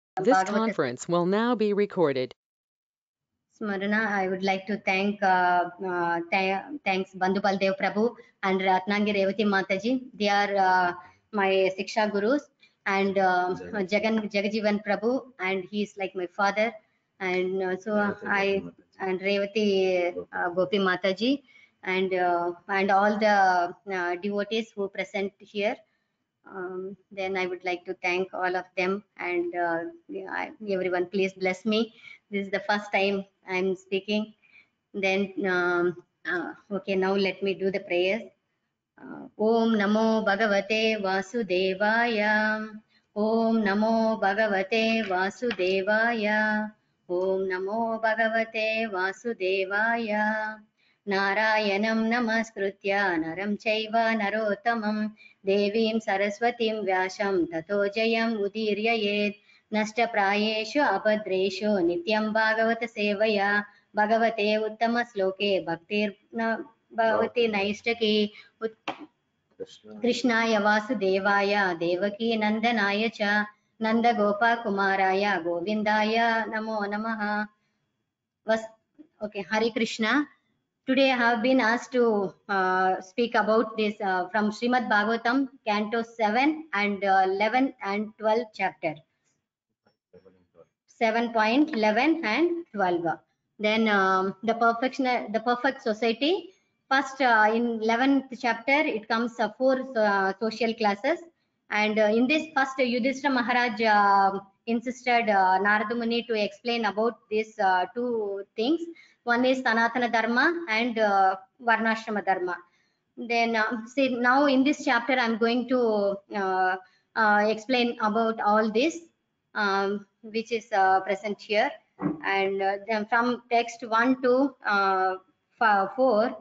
This Bhagavata conference will now be recorded. Smarana, I would like to thanks Bandhu Baldev Prabhu and Ratnangi Revati Mataji. They are my Siksha Gurus, and Jagajivan Prabhu, and he is like my father. And and Revati Gopi Mataji, and all the devotees who present here. Then I would like to thank all of them, and everyone, please bless me. This is the first time I'm speaking. Then, okay, now let me do the prayers. Om Namo Bhagavate Vasudevaya. Om Namo Bhagavate Vasudevaya. Om Namo Bhagavate Vasudevaya. नारायणं नमस्कृत्य नरं चैव नरोत्तमं देवीं सरस्वतीं व्यासं ततो जयम् उदीर्ययेत् नष्टप्रायेषु अभद्रेषु नित्यं भागवत सेवया भगवते उत्तमश्लोके भक्तिर्न भवति नैष्टकी कृष्णाय वासुदेवाय देवकी नन्दनाय च नन्दगोपकुमाराय गोविन्दाय नमो नमः. Okay, Hare Krishna. Today I have been asked to speak about this from Srimad Bhagavatam, Canto 7 and 11 and 12 chapter. 7.11 and 12. Then the perfect society. First, in 11th chapter, it comes 4 social classes. And in this first, Yudhishthira Maharaj insisted Narada Muni to explain about these 2 things. One is Sanatana Dharma and Varnashrama Dharma. Then see, now in this chapter, I'm going to explain about all this, which is present here. And then from text 1 to 4.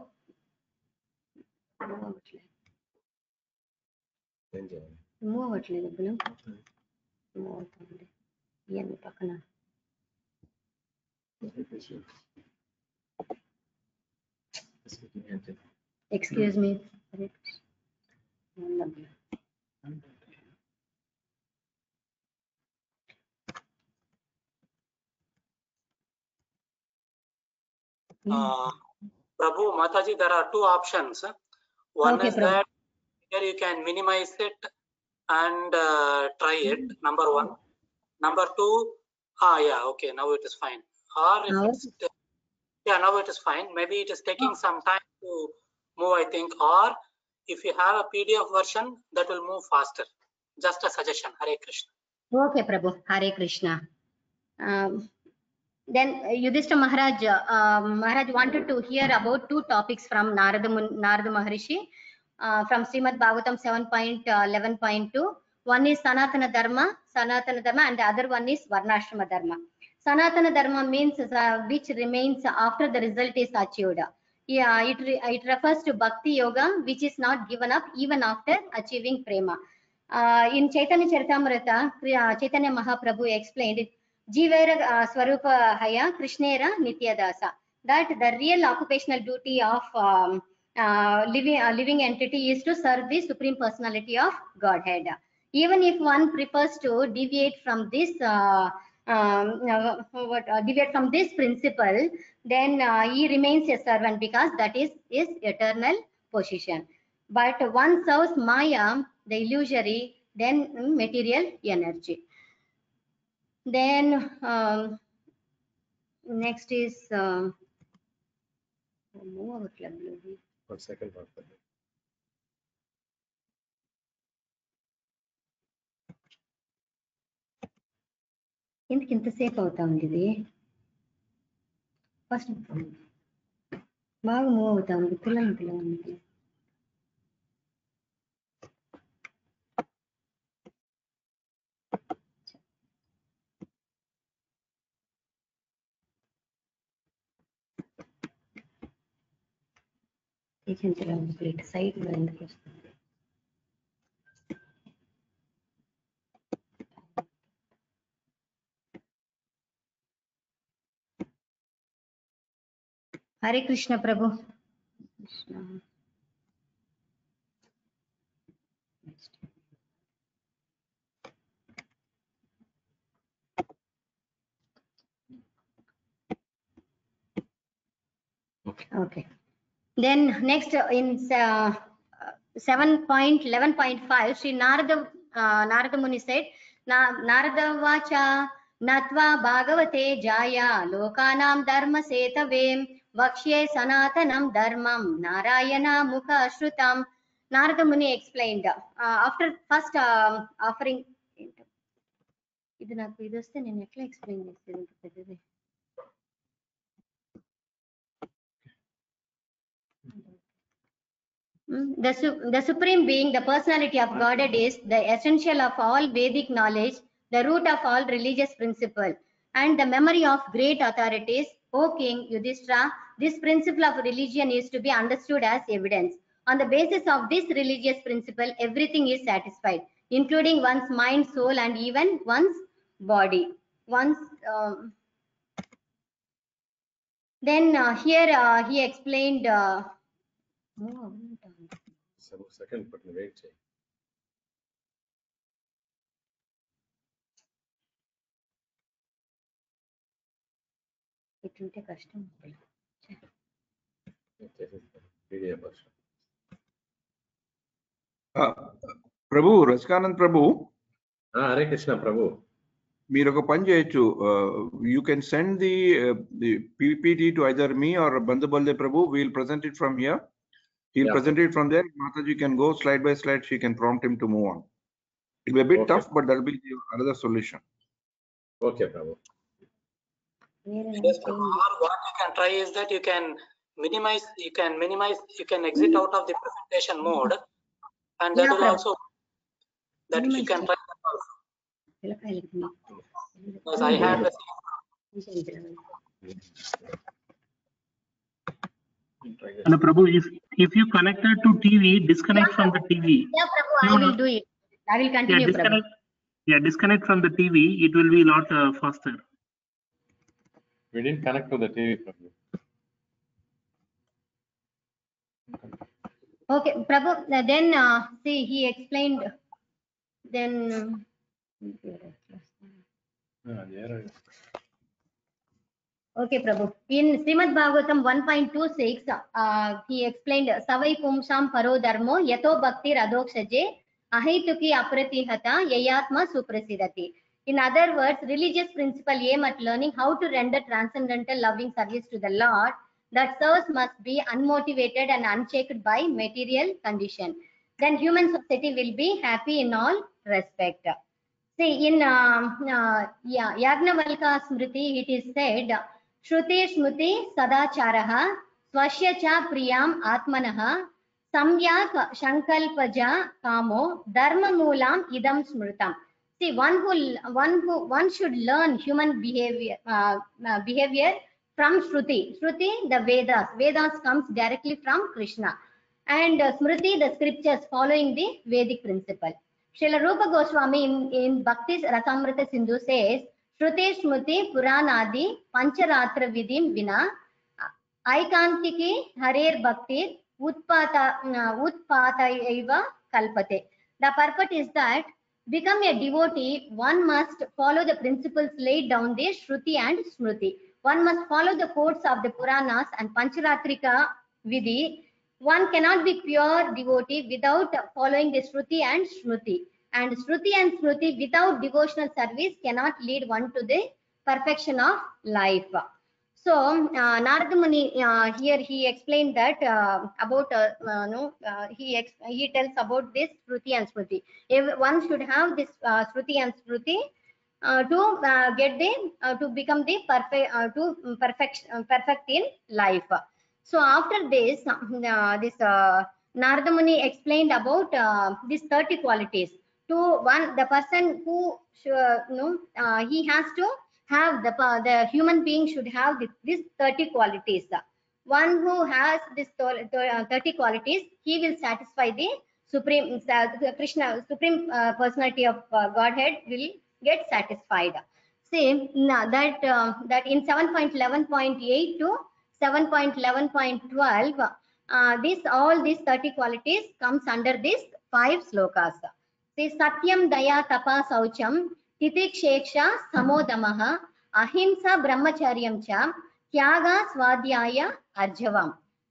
Excuse me. Prabhu, Mataji, there are 2 options. One Okay, is Prabhu. that here you can minimize it and try it, number 1. Number 2, yeah, okay, now it is fine. Or if it's, yeah, now it is fine. Maybe it is taking some time to move, I think. Or if you have a PDF version, that will move faster. Just a suggestion. Hare Krishna. Okay, Prabhu. Hare Krishna. Then Yudhishthira Maharaj, Maharaj wanted to hear about 2 topics from Narada Maharishi from Srimad Bhagavatam 7.11.2. One is Sanatana Dharma, and the other one is Varnashrama Dharma. Sanatana Dharma means which remains after the result is achieved. Yeah, it refers to Bhakti Yoga, which is not given up even after achieving Prema. In Chaitanya Charitamrita, Chaitanya Mahaprabhu explained Jivera Swarupa Haya Krishnera Nityadasa. That the real occupational duty of living entity is to serve the Supreme Personality of Godhead. Even if one prefers to deviate from this deviate from this principle, then he remains a servant because that is his eternal position. But one serves Maya, the illusory, then material energy. Then next is One second. ఎందుకు ఇంతసేపు అవుతా ఉంది ఇది first బాగా move అవుతా ఉంది పిల్లలు side లో ఎందుకు వస్తుంది Hare Krishna Prabhu. Krishna. Okay. Then next in 7.11.5, Sri Narada Muni said, Narada Vacha Natva Bhagavate Jaya Lokanam Dharma Setavem Vakshye Sanatanam Dharmam Narayana Mukha Shrutam. Narada Muni explained after first offering. Idu naku idu vaste nenu etla explain chestanu. The Supreme Being, the personality of Godhead, is the essential of all Vedic knowledge, the root of all religious principle, and the memory of great authorities. O King Yudhishthira, this principle of religion is to be understood as evidence. On the basis of this religious principle, everything is satisfied, including one's mind, soul, and even one's body. Then here he explained. Second, but wait. ఇట్లుంటే కష్టం. ప్రభు రజకానంద్ ప్రభు, హరే కృష్ణ ప్రభు, మీరు ఒక పని చేయొచ్చు. You can send the PPT to either me or Bandhu Balde Prabhu. We'll present it from here. He'll present it from there. Mataji can go slide by slide. She can prompt him to move on. It'll be a bit tough, but that'll be another solution. Okay, Prabhu. Yes, Prabhu. Or what you can try is that you can minimize, you can exit out of the presentation mode, and that will also, that you can try that also. Because I had the And Prabhu, if you connected to TV, disconnect from the TV. Yeah, Prabhu, I will do it. I will continue, Prabhu. Disconnect from the TV. It will be a lot faster. We didn't connect to the TV, Prabhu. Okay, Prabhu, then see, he explained, then okay, Prabhu. In Srimad Bhagavatam 1.26, he explained, Savai Pumsam Paro Dharmo Yato Bhakti Radhokshaje Ahituki Apratihata Yayatma Suprasidati. In other words, religious principle aim at learning how to render transcendental loving service to the Lord. That service must be unmotivated and unchecked by material condition. Then human society will be happy in all respect. See, in Yagnavalka Smriti, it is said, Shruti Shmuti Sadacharaha Swasya Cha Priyam Atmanaha Samyak Shankalpaja Kamo Dharma Moolam Idam Smritam. See, one should learn human behavior from Shruti. Shruti, the Vedas. Vedas comes directly from Krishna. And Smriti, the scriptures following the Vedic principle. Srila Rupa Goswami in Bhakti Rasamrita Sindhu says, Shruti Shmuti Puranadi Pancharatra Vidim Vina Aikantiki Harer Bhakti Utpataiva Kalpate. The purport is that become a devotee, one must follow the principles laid down there, Shruti and Smriti. One must follow the codes of the Puranas and Pancharatrika Vidhi. One cannot be pure devotee without following the Shruti and Smriti. And Shruti and Smriti without devotional service cannot lead one to the perfection of life. So Narada Muni here he explained that about he tells about this Shruti and Smriti. One should have this Shruti and Smriti to get the to become the perfect in life. So after this, Narada Muni explained about these 30 qualities. To one, the person who he has to have the human being should have these 30 qualities. One who has this 30 qualities, he will satisfy the Supreme Krishna, Supreme Personality of Godhead will get satisfied. See that in 7.11.8 to 7.11.12, all these 30 qualities comes under these 5 slokas. See, Satyam Daya Tapa Saucham Titiksheksha Samodamaha Ahimsa Brahmacharyam Cha Tyaga Swadhyaya Arjavam.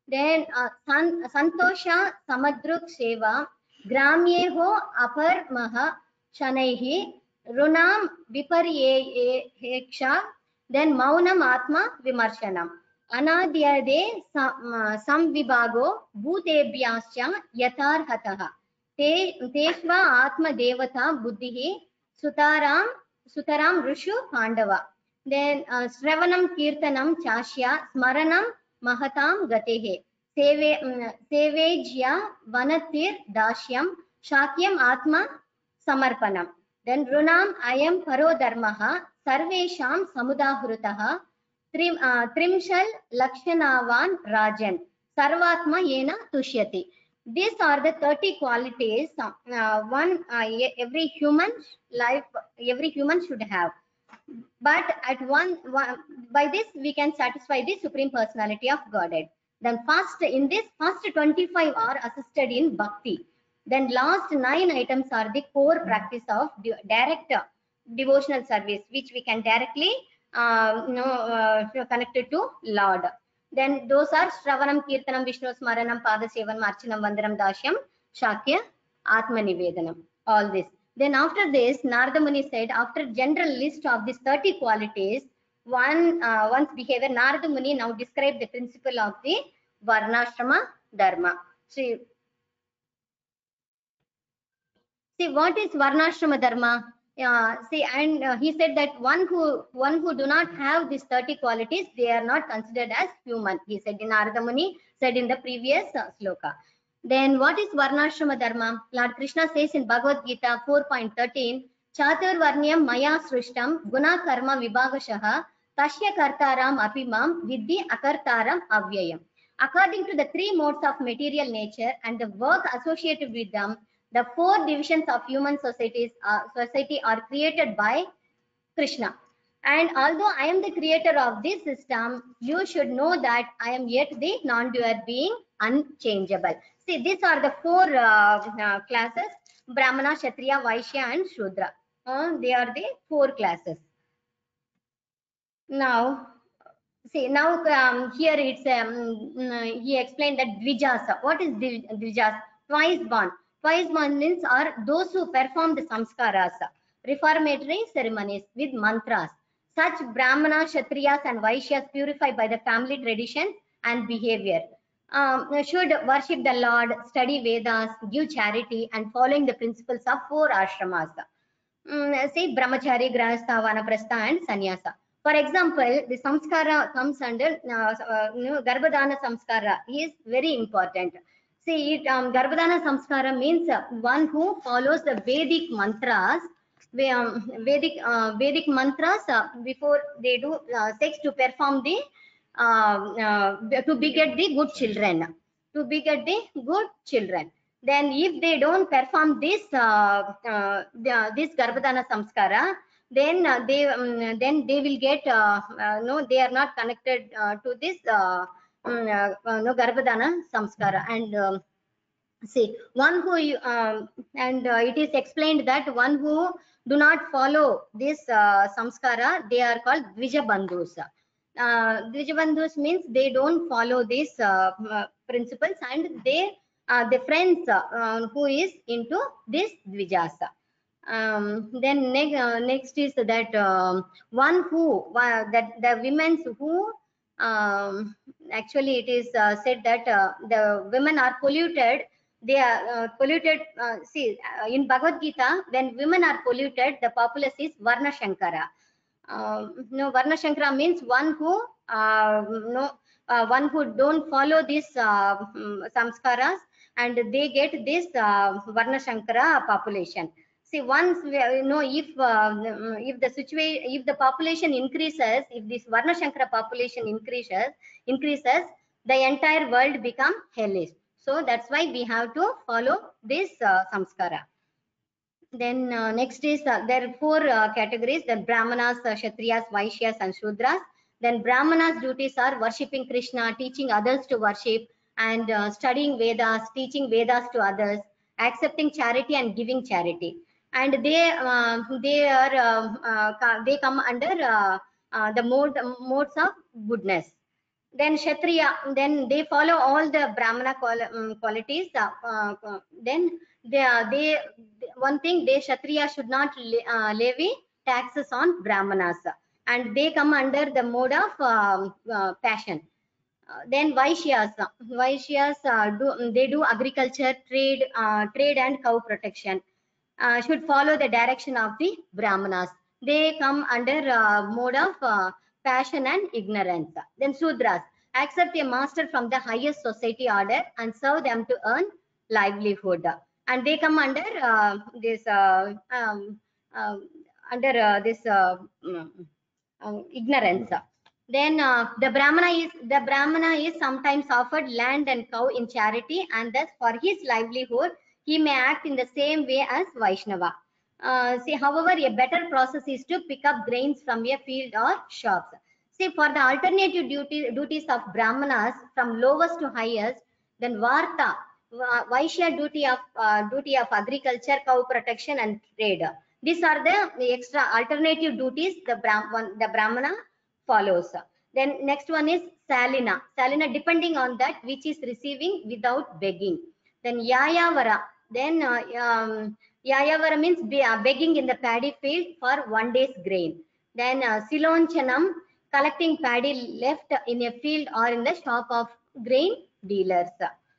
Then Santosha Samadruk Seva Gramyeho Apar Maha Shanaihi Runam Viparyeksha. Then Maunam Atma Vimarshanam. Anadyade Samvibago Bhutebhyascha Yatarhataha. Teshva Atma Devata Buddhihi Sutaram Rushu Pandava. Then Sravanam Kirtanam Chashya Smaranam Mahatam Gatehe. Sevejya Vanatir Dashyam Shakyam Atma Samarpanam. Then Runam Ayam Paro Dharmaha Sarvesham Samudahrutaha Trimshal Lakshanavan Rajan Sarvatma Yena Tushyati. These are the 30 qualities every human should have. But at by this we can satisfy the Supreme Personality of Godhead. Then first 25 are assisted in bhakti. Then last 9 items are the core practice of direct devotional service, which we can directly connected to Lord. Then those are Shravanam, Kirtanam, Vishnu Smaranam, Padasevanam, Archanam, Vandanam, Dashyam, Shakya, Atma Nivedanam. All this. Then after this, Narada Muni said, after general list of these 30 qualities, one's behavior, Narada Muni now described the principle of the Varnashrama Dharma. See, what is Varnashrama Dharma? He said that one who do not have these 30 qualities, they are not considered as human. He said in Narada Muni said in the previous sloka. Then what is Varnashrama Dharma? Lord Krishna says in Bhagavad Gita 4.13, Chatur Varnyam Maya Srishtam Guna Karma Vibhagashaha Tasya Kartaram Apimam Vidhi Akartaram Avyayam. According to the 3 modes of material nature and the work associated with them, the 4 divisions of human society are created by Krishna. And although I am the creator of this system, you should know that I am yet the non-doer being unchangeable. See, these are the 4 classes: Brahmana, Kshatriya, Vaishya, and Shudra. They are the 4 classes. Now, see, here it's he explained that Dvijasa. What is Dvijasa? Twice born. Twice born means are those who perform the samskaras, reformatory ceremonies with mantras. Such Brahmana, Kshatriyas, and Vaishyas purified by the family tradition and behavior should worship the Lord, study Vedas, give charity, and following the principles of 4 ashramas. Say Brahmachari, Grahastha, Vanaprastha, and Sannyasa. For example, the samskara comes under Garbhadana samskara is very important. See, Garbhadana samskara means one who follows the Vedic mantras, Vedic mantras before they do sex to perform the to beget the good children. To beget the good children. Then, if they don't perform this this Garbhadana samskara, then they will get they are not connected to this Garbhadana samskara. And see, one who it is explained that one who do not follow this samskara, they are called Dvijabandhus. Dvijabandhus means they don't follow these principles, and they the friends who is into this Dvijasa. Then next is that one who that the women who actually it is said that the women are polluted. They are polluted. See, in Bhagavad Gita, when women are polluted, the populace is Varna Shankara. Varna Shankara means one who one who don't follow these samskaras, and they get this Varna Shankara population. See, once if the situation, if the population increases, if this Varna Shankara population increases, the entire world become hellish. So that's why we have to follow this samskara. Then next is there are 4 categories: the Brahmanas, Kshatriyas, Vaishyas, and Shudras. Then Brahmanas' duties are worshipping Krishna, teaching others to worship, and studying Vedas, teaching Vedas to others, accepting charity and giving charity. And they come under the modes of goodness. Then Kshatriya, then they follow all the Brahmana qualities. Then they one thing, they Kshatriya should not levy taxes on Brahmanas, and they come under the mode of passion. Then Vaishyas, they do agriculture, trade and cow protection. Should follow the direction of the Brahmanas. They come under mode of passion and ignorance. Then Sudras accept a master from the highest society order and serve them to earn livelihood. And they come under this ignorance. Then the Brahmana is sometimes offered land and cow in charity, and thus for his livelihood he may act in the same way as Vaishnava. See, however, a better process is to pick up grains from a field or shops. See, for the alternative duties of Brahmanas from lowest to highest, then Varta, Vaishya duty of agriculture, cow protection, and trade. These are the extra alternative duties the Brahmana follows. Then next one is Salina. Salina, depending on that which is receiving without begging. Then Yayavara. Then Yayavara means begging in the paddy field for 1 day's grain. Then Silonchanam, collecting paddy left in a field or in the shop of grain dealers.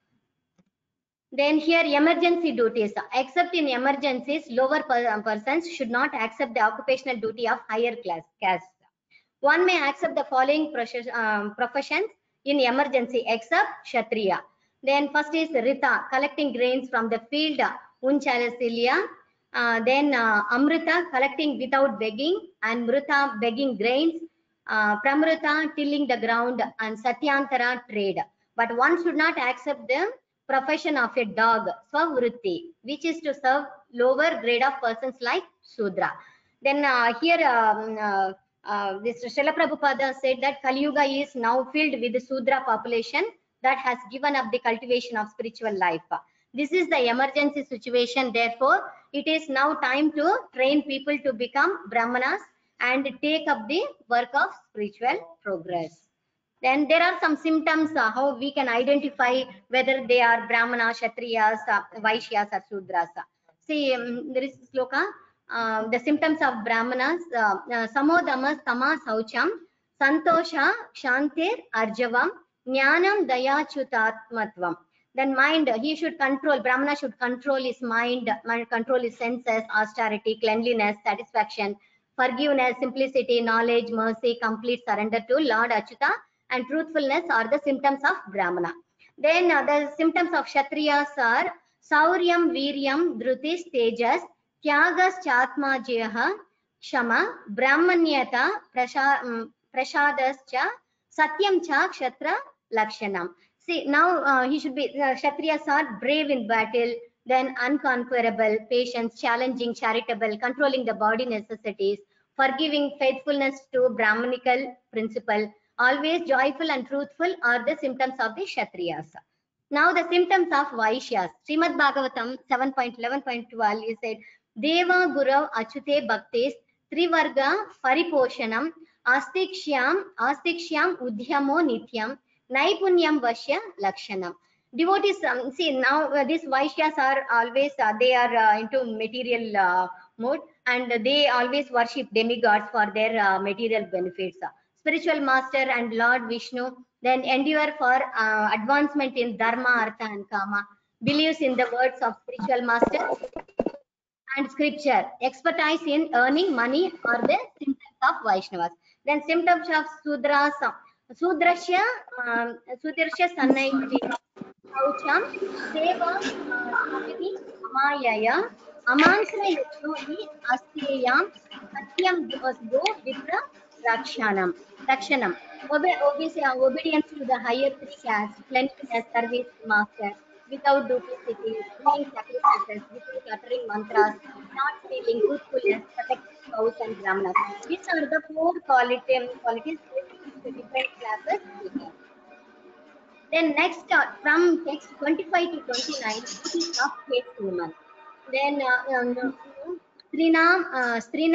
Then here emergency duties. Except in emergencies, lower persons should not accept the occupational duty of higher class caste. One may accept the following professions in emergency except Kshatriya. Then first is Rita, collecting grains from the field, Unchalasilya. Then Amrita, collecting without begging, and Mrita, begging grains. Pramrita, tilling the ground, and Satyantara, trade. But one should not accept the profession of a dog, Swavritti, which is to serve lower grade of persons like Sudra. Then here this Srila Prabhupada said that Kali Yuga is now filled with the Sudra population that has given up the cultivation of spiritual life. This is the emergency situation. Therefore, it is now time to train people to become Brahmanas and take up the work of spiritual progress. Then there are some symptoms how we can identify whether they are Brahmana, Kshatriyas, Vaishyas, or Sudras. See, there is sloka. The symptoms of Brahmanas: Samodamas, Tama, Saucham, Santosha, Shantir, Arjavam, Jnanam, Daya, Chutatmatvam. Then mind, he should control, Brahmana should control his mind, control his senses, austerity, cleanliness, satisfaction, forgiveness, simplicity, knowledge, mercy, complete surrender to Lord Achyuta, and truthfulness are the symptoms of Brahmana. Then the symptoms of Kshatriyas are Sauryam, Viryam, Dhrutis, Tejas, Tyagas, Chatma, Jeha, Shama, Brahmanyata, Prashadas cha, Satyam cha, Kshatra, Lakshanam. See, now he should be, Kshatriyas are brave in battle, then unconquerable, patience, challenging, charitable, controlling the body necessities, forgiving, faithfulness to Brahmanical principle, always joyful and truthful are the symptoms of the Kshatriyas. Now the symptoms of Vaishyas. Srimad Bhagavatam 7.11.12 is said, Deva Gurav Achyute Bhaktis Trivarga Pariposhanam Astiksham Udhyamo Nityam Naipunyam Vashya Lakshanam. Devotees, see now these Vaishyas are always, they are into material mode, and they always worship demigods for their material benefits. Spiritual master and Lord Vishnu then endure for advancement in Dharma, Artha, and Kama, believes in the words of spiritual master and scripture, expertise in earning money are the symptoms of Vaishnavas. Then symptoms of Sudras, Sudrasya Sannaiti, Saucham, Seva, Samiti, Amayaya, Amansra Yajnoni, Asteyam, Satyam Divasgo, Vipra, Rakshanam. Obedience to the higher three castes, cleanliness, service, master, without duplicity, doing sacrifices, without uttering mantras, not stealing, truthfulness, protecting cows and brahmanas. These are the four qualities the different classes we have. Then next, from text 25 to 29, duties of chaste woman. Then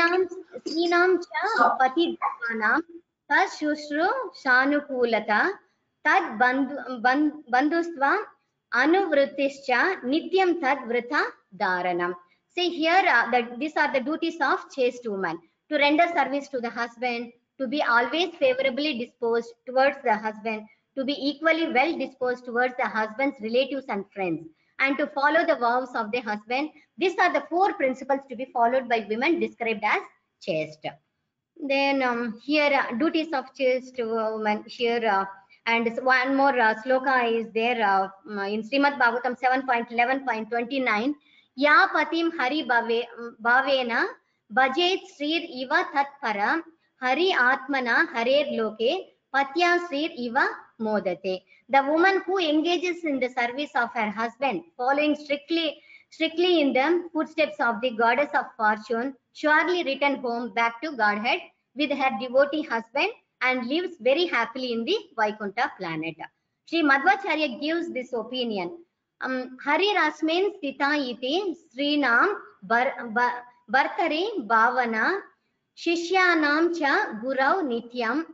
Strinam cha pati dhanam tashushru shanukulata tad bandhustva anuvrittischa nityam tad vrita dharanam. See here, these are the duties of chaste woman: to render service to the husband, to be always favorably disposed towards the husband, to be equally well disposed towards the husband's relatives and friends, and to follow the vows of the husband. These are the 4 principles to be followed by women described as chaste. Then here duties of chaste woman here, and one more sloka is there in Srimad Bhagavatam 7.11.29. Ya patim hari bhavena bhajet srir iva tat para hari atmana harer loke patya srir iva modate. The woman who engages in the service of her husband, following strictly in the footsteps of the goddess of fortune, surely return home back to Godhead with her devotee husband and lives very happily in the Vaikuntha planet. Sri Madhvacharya gives this opinion. Hari Rasmin Sita iti Srinam Bhartare Bhavana Shishyanam cha Gurau Nityam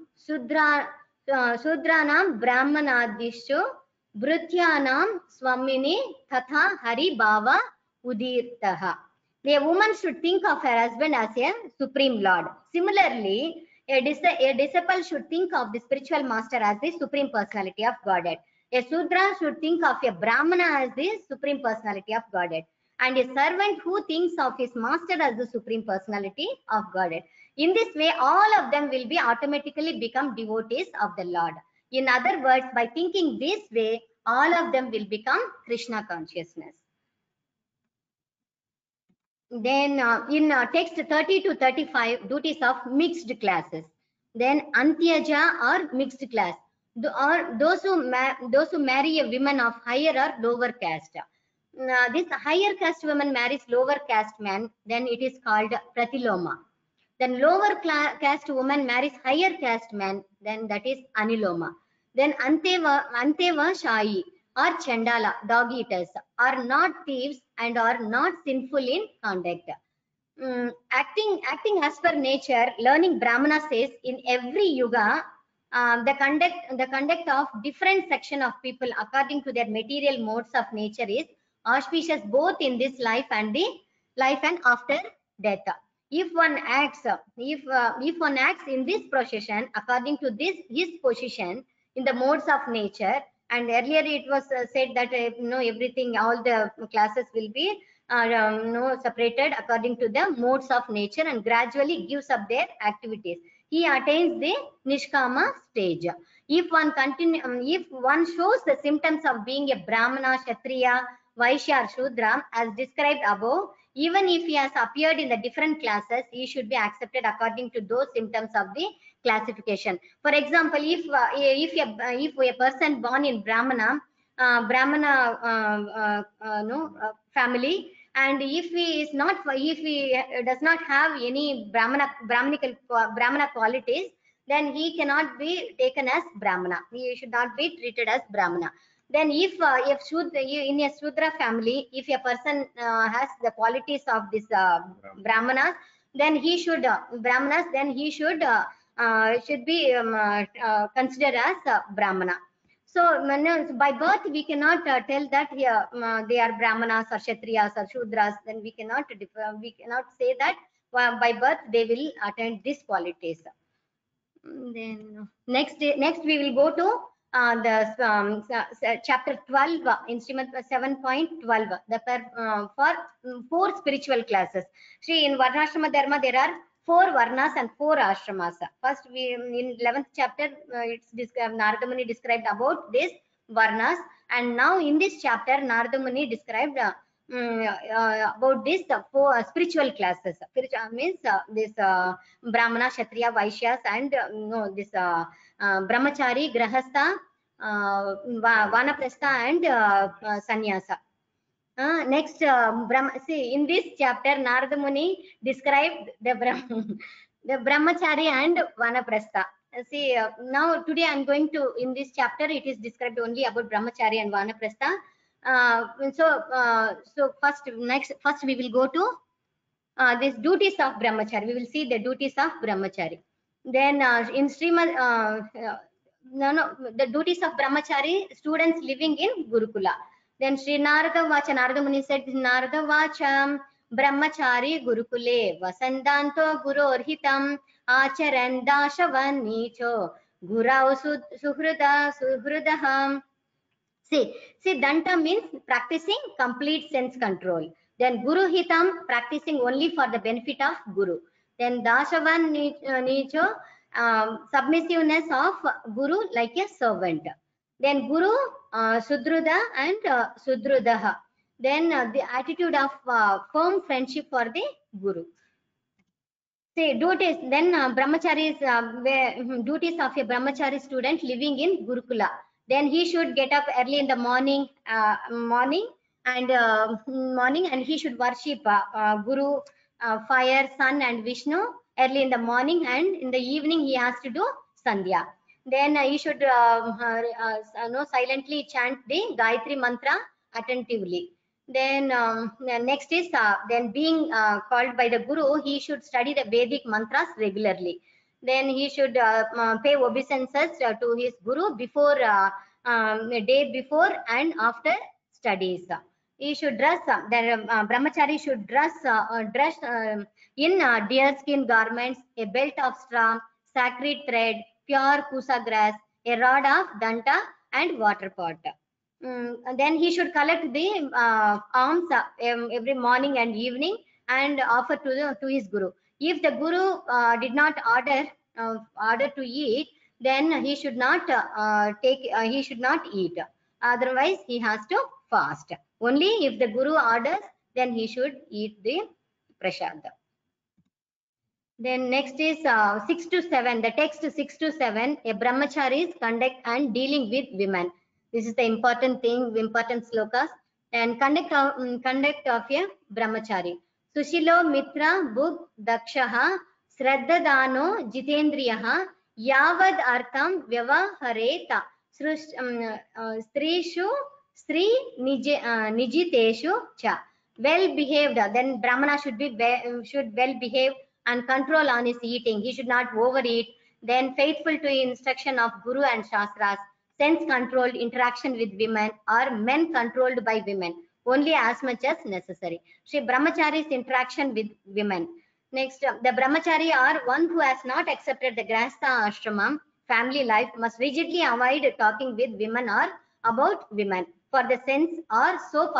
Sudranam Brahmanadishu Bhrutyanam Swamini Tatha Hari Bhava Udirtaha. A woman should think of her husband as a supreme lord. Similarly, a disciple should think of the spiritual master as the supreme personality of Godhead. A Sudra should think of a Brahmana as the supreme personality of Godhead. And a servant who thinks of his master as the supreme personality of Godhead. In this way, all of them will be automatically become devotees of the Lord. In other words, by thinking this way, all of them will become Krishna consciousness. Then in text 30 to 35, duties of mixed classes. Then Antyaja or mixed class, or those who marry a woman of higher or lower caste. This higher caste woman marries lower caste man, then it is called Pratiloma. Then lower caste woman marries higher caste man, then that is Aniloma. Then Anteva Shahi or Chandala, dog eaters, are not thieves and are not sinful in conduct. Acting as per nature, learning Brahmana says in every yuga, the conduct of different section of people according to their material modes of nature is auspicious both in this life and after death. If one acts in this procession according to his position in the modes of nature, and earlier it was said that everything, all the classes will be separated according to the modes of nature, and gradually gives up their activities. He attains the Nishkama stage. If one shows the symptoms of being a Brahmana, Kshatriya, Vaishya or Shudra as described above, even if he has appeared in the different classes, he should be accepted according to those symptoms of the classification. For example, if a person born in Brahmana family, and if he does not have any Brahmana qualities, then he cannot be taken as Brahmana. He should not be treated as Brahmana. Then if in a Shudra family, if a person has the qualities of this Brahmanas, then he should be considered as Brahmana. So by birth we cannot tell that they are Brahmanas or Kshatriyas or Shudras. Then we cannot say that by birth they will attain these qualities. Then next we will go to chapter 12 in Srimad 7.12, for 4 spiritual classes. See, in Varnashrama Dharma there are 4 Varnas and 4 Ashramas. First, in 11th chapter, Narada Muni described about this Varnas, and now in this chapter Narada Muni described about this 4 spiritual classes. Spiritual means this Brahmana, Kshatriya, Vaishyas, and this Brahmachari, Grahastha, Vanaprastha, and Sannyasa. Next, see, in this chapter, Narada Muni described the Brahmachari and Vanaprastha. See, now today I'm going to, in this chapter, it is described only about Brahmachari and Vanaprastha. So first we will go to these duties of Brahmachari. We will see the duties of Brahmachari. Then in Srimad the duties of brahmachari students living in Gurukula. Then Sri Narada Vacha, Narada Muni said, Narada Vacham brahmachari Gurukule vasandanto gurorhitam acharan dashavan nicho gurau suhridaham. See, danta means practicing complete sense control. Then guru hitam, practicing only for the benefit of guru. Then dashavan nicho, submissiveness of guru like a servant. Then guru sudruda and sudrudaha. Then the attitude of firm friendship for the guru. See, duties. Then brahmacharis, duties of a brahmachari student living in Gurukula. Then he should get up early in the morning, morning, and he should worship Guru, fire, sun, and Vishnu early in the morning, and in the evening he has to do Sandhya. Then he should silently chant the Gayatri mantra attentively. Then next is then being called by the Guru, he should study the Vedic mantras regularly. Then he should pay obeisances to his Guru before a day before and after studies. He should dress. The brahmachari should dress in deerskin garments, a belt of straw, sacred thread, pure pusa grass, a rod of danta, and water pot. Then he should collect the alms every morning and evening and offer to his Guru. If the Guru did not order to eat, then he should not he should not eat. Otherwise, he has to fast. Only if the Guru orders, then he should eat the prasad. Then next is 6 to 7. The text 6 to 7. A brahmachari's conduct and dealing with women. This is the important thing, important slokas. And conduct of a brahmachari. Sushilo Mitra Bhug Dakshaha Sraddadano Jitendriyaha Yavad Artham Vyavahareta Strishu Sri Nijiteshu Cha. Well behaved. Then Brahmana should well behave and control on his eating. He should not overeat. Then faithful to instruction of Guru and Shastras. Sense controlled interaction with women or men controlled by women only as much as necessary. Shri Brahmachari's interaction with women. Next, the Brahmachari or one who has not accepted the Grahastha Ashramam family life must rigidly avoid talking with women or about women. For the senses are so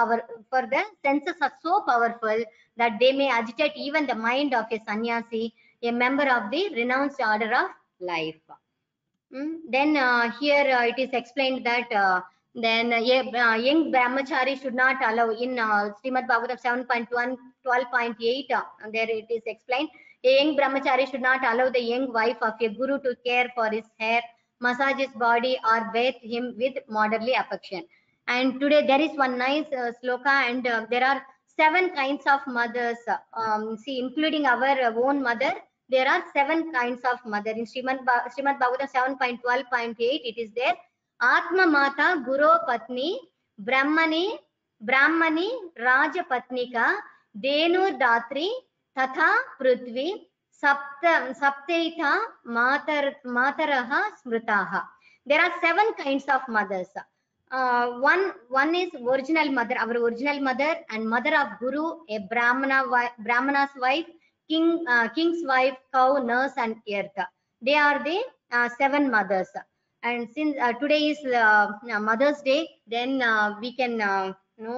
powerful that they may agitate even the mind of a sannyasi, a member of the renounced order of life. Then here it is explained that then young brahmachari should not allow in Srimad Bhagavatam 7.1 12.8 there it is explained, a young brahmachari should not allow the young wife of a guru to care for his hair, massage his body, or bathe him with motherly affection. And today there is one nice sloka, and there are 7 kinds of mothers, including our own mother. There are 7 kinds of mother. In Srimad Bhagavatam 7.12.8, it is there. Atma Mata Guru Patni Brahmani Raja Patnika Denu Datri Tatha Prithvi Saptaitha Mataraha Smritaha. There are 7 kinds of mothers. One is original mother, our original mother, and mother of Guru, a Brahmana's wife, king's wife, cow, nurse, and earth. They are the 7 mothers. And since today is Mother's Day, then we can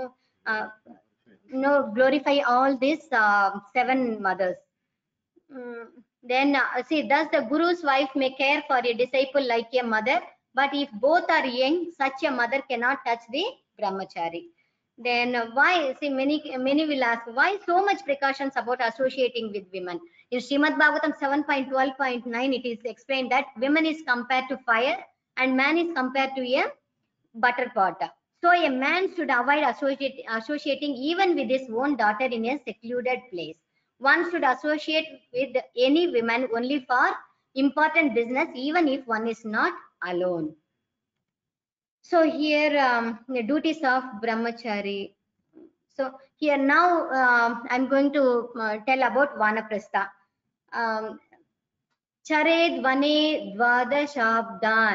glorify all these 7 mothers. Then see, thus the Guru's wife may care for a disciple like a mother, but if both are young, such a mother cannot touch the brahmachari. Then why? See, many will ask, why so much precautions about associating with women? In Srimad Bhagavatam 7.12.9, it is explained that women is compared to fire and man is compared to a butter pot. So a man should avoid associating even with his own daughter in a secluded place. One should associate with any women only for important business, even if one is not alone. So here the duties of brahmachari. So here now I'm going to tell about Vanaprastha. Chared Vane Dvadashabdan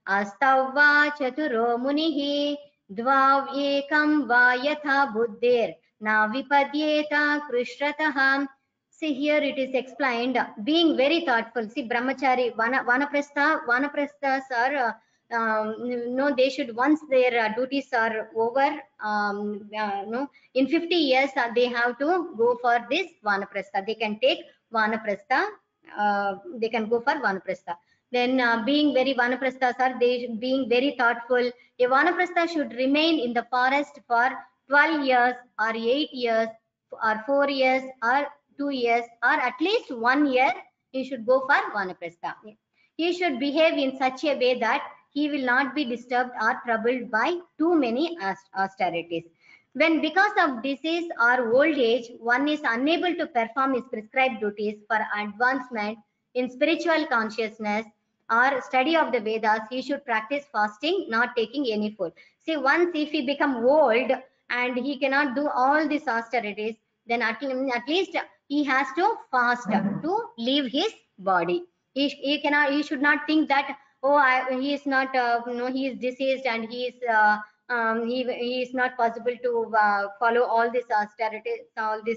astava chaturo munihi dvav ekam va yatha buddhir na vipadyeta krishratah. See, here it is explained, being very thoughtful. See, brahmachari, vanaprasthas are, no, they should, once their duties are over, no, in 50 years, they have to go for this vanaprastha. They can take vanaprastha, they can go for vanaprastha. Then being very vanaprasthas are, they being very thoughtful. A vanaprastha should remain in the forest for 12 years or 8 years or 4 years or 2 years or at least 1 year. He should go for vanaprastha. He should behave in such a way that he will not be disturbed or troubled by too many austerities. When because of disease or old age, one is unable to perform his prescribed duties for advancement in spiritual consciousness or study of the Vedas, he should practice fasting, not taking any food. See, once if he become old and he cannot do all these austerities, then at least he has to fast to leave his body. He cannot, he should not think that, oh, he is not, no, he is deceased and he is he is not possible to follow all these austerities, all this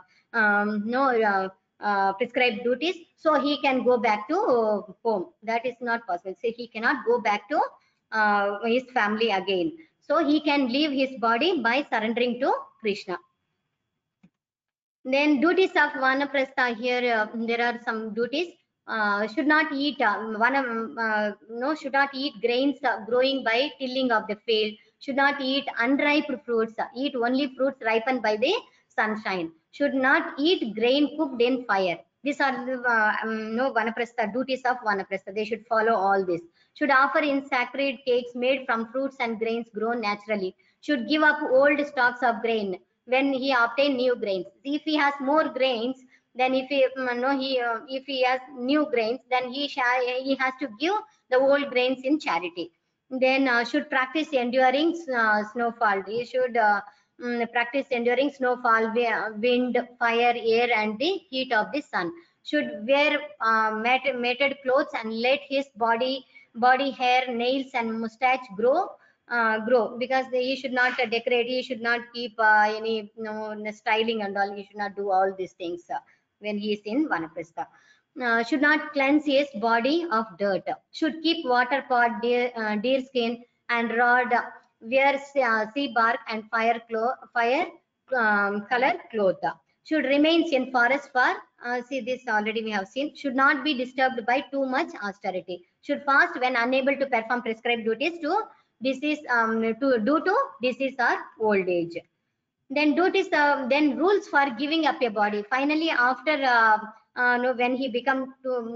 prescribed duties, so he can go back to home. That is not possible. So he cannot go back to his family again. So he can leave his body by surrendering to Krishna. Then duties of vanaprastha, here there are some duties. Should not eat should not eat grains growing by tilling of the field. Should not eat unripe fruits. Eat only fruits ripened by the sunshine. Should not eat grain cooked in fire. These are the vanaprastha, duties of vanaprastha. They should follow all this. Should offer in sacred cakes made from fruits and grains grown naturally. Should give up old stocks of grain when he obtain new grains. If he has more grains, then if he if he has new grains, then he has to give the old grains in charity. Then should practice enduring snowfall. He should practice enduring snowfall, wind, fire, air, and the heat of the sun. Should wear matted clothes and let his body hair, nails, and mustache grow, because he should not decorate, he should not keep any styling and all. He should not do all these things when he is in vanaprastha. Should not cleanse his body of dirt. Should keep water pot, deer skin, and rod. Wear sea bark and fire color cloth. Should remains in forest for see, this already we have seen. Should not be disturbed by too much austerity. Should fast when unable to perform prescribed duties to disease due to disease or old age. Then duties, then rules for giving up a body. Finally, after when he become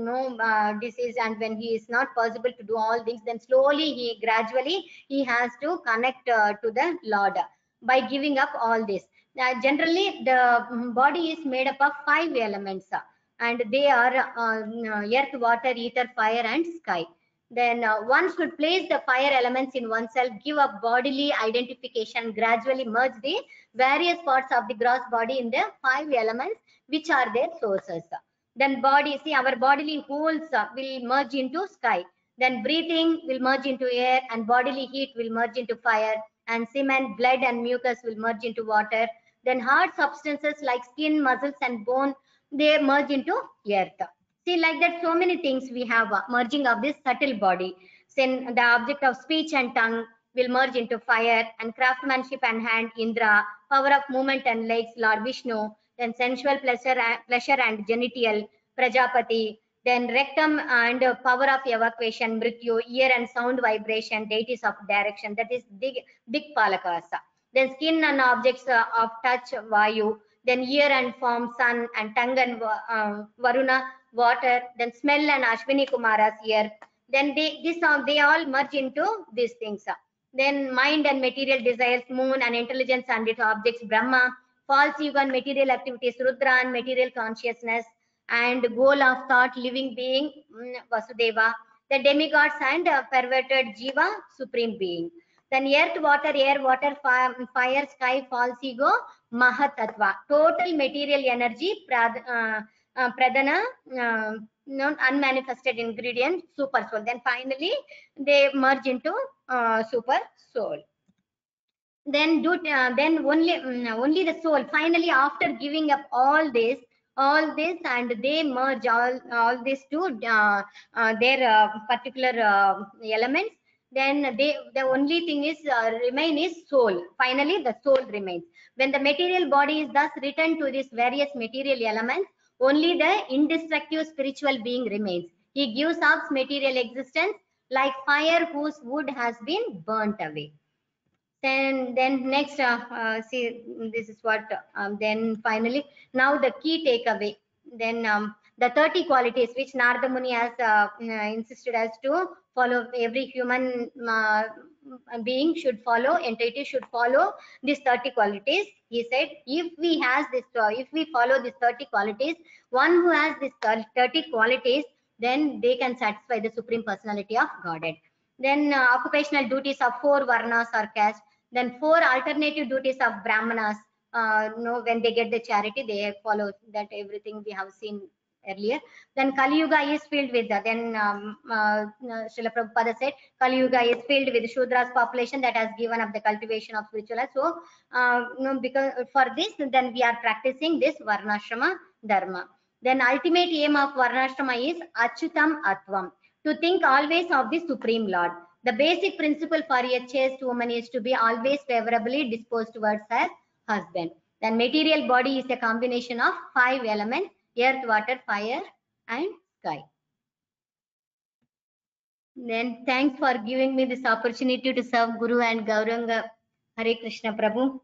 to disease and when he is not possible to do all things, then slowly gradually he has to connect to the Lord by giving up all this. Generally, the body is made up of 5 elements, and they are earth, water, ether, fire, and sky. Then one should place the fire elements in oneself, give up bodily identification, gradually merge the various parts of the gross body in the 5 elements which are their sources. Then body, see, our bodily wholes will merge into sky. Then breathing will merge into air, and bodily heat will merge into fire, and semen, blood, and mucus will merge into water. Then hard substances like skin, muscles, and bone, they merge into earth. See, like that, so many things we have merging of this subtle body. Then the object of speech and tongue will merge into fire, and craftsmanship and hand, Indra, power of movement and legs, Lord Vishnu, then sensual pleasure and genital, Prajapati, then rectum and power of evacuation, Mrityu, ear and sound vibration, deities of direction, that is Dikpalakas. Then skin and objects of touch, Vayu, then ear and form, Sun, and tongue and Varuna, water, then smell and Ashwini Kumaras, ear. Then they all merge into these things. Then mind and material desires, moon, and intelligence and its objects, Brahma, false ego and material activities, Rudra and material consciousness, and goal of thought, living being, Vasudeva, the demigods and perverted Jiva, supreme being. Then earth, water, air, water, fire, sky, false ego, Mahatattva, total material energy, pradhana, unmanifested ingredient, super soul. Then finally they merge into super soul. Then only the soul finally, after giving up all this, and they merge all this to their particular elements. Then the only thing is remain is soul. Finally the soul remains. When the material body is thus returned to these various material elements, only the indestructible spiritual being remains. He gives off material existence like fire whose wood has been burnt away. Then next, see, this is what, then finally, now the key takeaway. Then the 30 qualities which Narada Muni has insisted us to follow. Every human being should follow, entity should follow these 30 qualities. He said, if we follow these 30 qualities, one who has these 30 qualities, then they can satisfy the Supreme Personality of Godhead. Then occupational duties of 4 varnas or caste. Then 4 alternative duties of brahmanas. When they get the charity, they follow that, everything we have seen earlier. Then Kali Yuga is filled with Srila Prabhupada said, Kali Yuga is filled with Shudras population that has given up the cultivation of spiritual life. So because for this, then we are practicing this Varnashrama Dharma. Then ultimate aim of Varnashrama is Achyutam Atvam, to think always of the Supreme Lord. The basic principle for a chaste woman is to be always favorably disposed towards her husband. Then material body is a combination of 5 elements: earth, water, fire, and sky. Then thanks for giving me this opportunity to serve Guru and Gauranga. Hare Krishna Prabhu.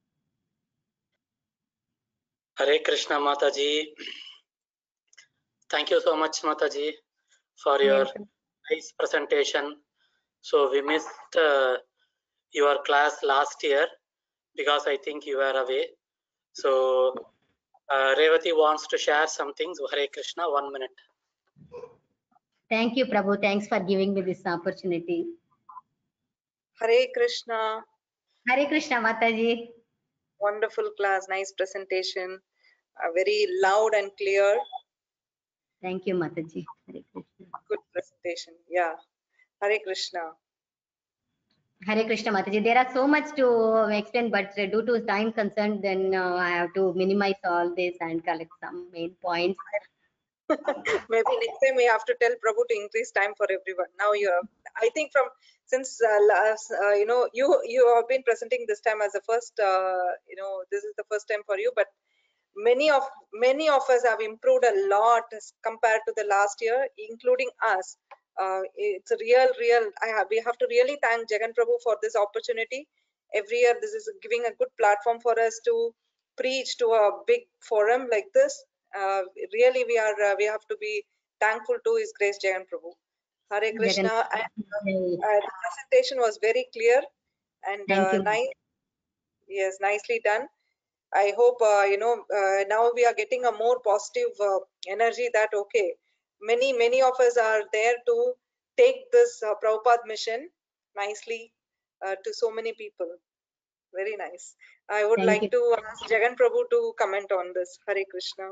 Hare Krishna Mataji. Thank you so much, Mataji, for your nice presentation. So we missed your class last year because I think you were away. So Revati wants to share some things. Hare Krishna, 1 minute. Thank you, Prabhu. Thanks for giving me this opportunity. Hare Krishna. Hare Krishna, Mataji. Wonderful class, nice presentation, very loud and clear. Thank you, Mataji. Hare Krishna. Good presentation. Yeah. Hare Krishna. Hare Krishna, Mataji. There are so much to explain, but due to time concern, then I have to minimize all this and collect some main points. Maybe next time we have to tell Prabhu to increase time for everyone. Now I think since you have been presenting this time as the first, this is the first time for you, but many of us have improved a lot as compared to the last year, including us. It's a we have to really thank Jagan Prabhu for this opportunity. Every year this is giving a good platform for us to preach to a big forum like this. Really we have to be thankful to His grace, Jagan Prabhu. Hare Krishna. And, the presentation was very clear and nice. Yes, nicely done. I hope now we are getting a more positive energy that okay, many of us are there to take this Prabhupada mission nicely to so many people. Very nice. I would like to ask Jagan Prabhu to comment on this. Hare Krishna.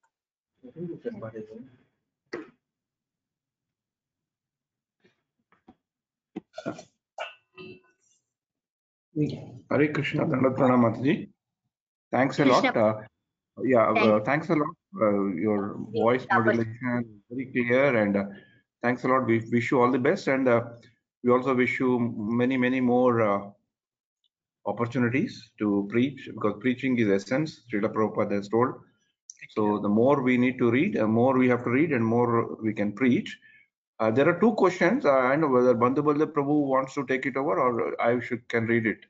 Hare Krishna, Dandavat Pranam Mataji. Thanks a lot. Thanks a lot. Your voice modulation is very clear, and thanks a lot. We wish you all the best, and we also wish you many more opportunities to preach, because preaching is essence. Srila Prabhupada has told. So the more we need to read, the more we have to read, and more we can preach. There are 2 questions. I know whether Bandhu Baldev Prabhu wants to take it over, or I can read it.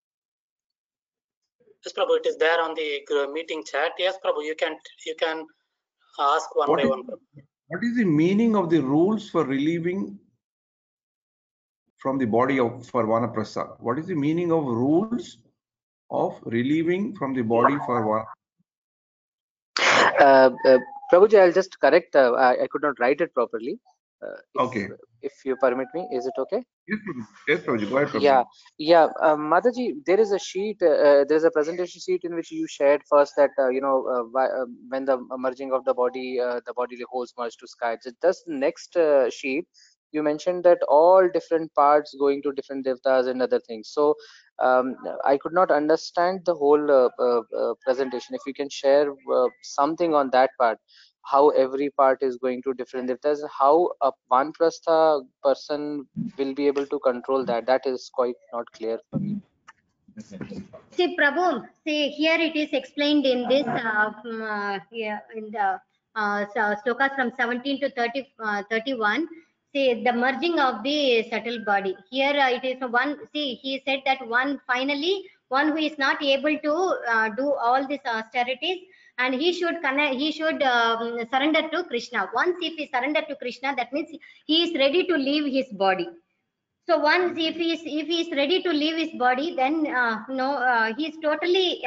Yes, Prabhu, it is there on the meeting chat. Yes, Prabhu, you can ask one by one. What is the meaning of the rules for relieving from the body for Vanaprastha? What is the meaning of rules of relieving from the body for Prabhuji, I'll just correct. I could not write it properly. Okay. If you permit me, is it okay? Yes, Prabhuji. Yes, Prabhuji. Go ahead, Prabhuji. Yeah. Mataji, there is a sheet, there's a presentation sheet in which you shared first that, when the merging of the body holds merge to sky. Just the next sheet, you mentioned that all different parts going to different devtas and other things. So I could not understand the whole presentation. If you can share something on that part, how every part is going to different devtas, how a Vanprastha person will be able to control that. That is quite not clear for me. See, Prabhu, see, here it is explained in this, in the slokas from 17 to 31. See, the merging of the subtle body. Here it is one, see, he said that one, finally, one who is not able to do all these austerities, and he should connect, he should surrender to Krishna. Once if he surrender to Krishna, that means he is ready to leave his body. So once if he is ready to leave his body, then he's totally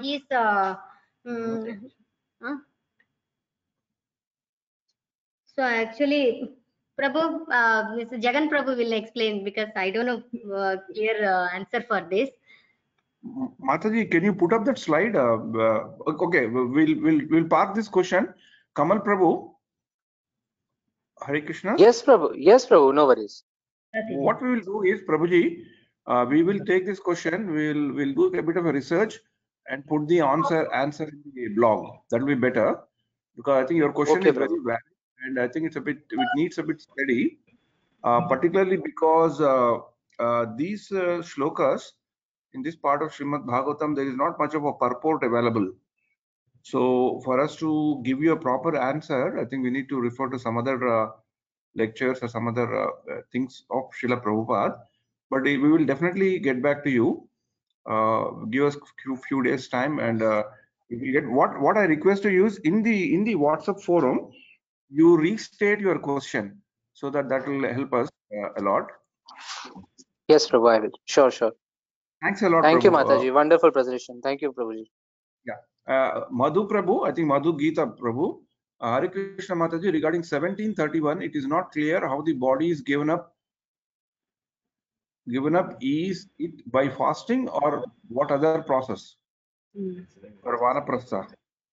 so actually Prabhu, Mr. Jagan Prabhu will explain, because I don't know clear answer for this. Mataji, can you put up that slide? Okay, we'll park this question. Kamal Prabhu, Hare Krishna. Yes, Prabhu, no worries. What we will do is, Prabhuji, we will take this question, we'll do a bit of a research and put the answer in the blog. That will be better, because I think your question Okay, is very Prabhu. valid, and I think it needs a bit study, particularly because these shlokas in this part of Srimad Bhagavatam, there is not much of a purport available. So for us to give you a proper answer, I think we need to refer to some other lectures or some other things of Srila Prabhupada. But we will definitely get back to you. Give us few days time, and if you get what I request to use in the WhatsApp forum, you restate your question, so that will help us a lot. Yes, Prabhu, I will. Sure. Thanks a lot, Thank Prabhu. you, Mataji. Wonderful presentation. Thank you, Prabhuji. Yeah. Madhu Prabhu, I think Madhu Geeta Prabhu. Hare Krishna Mataji, regarding 1731, it is not clear how the body is given up. Is it by fasting or what other process? For Vanaprastha.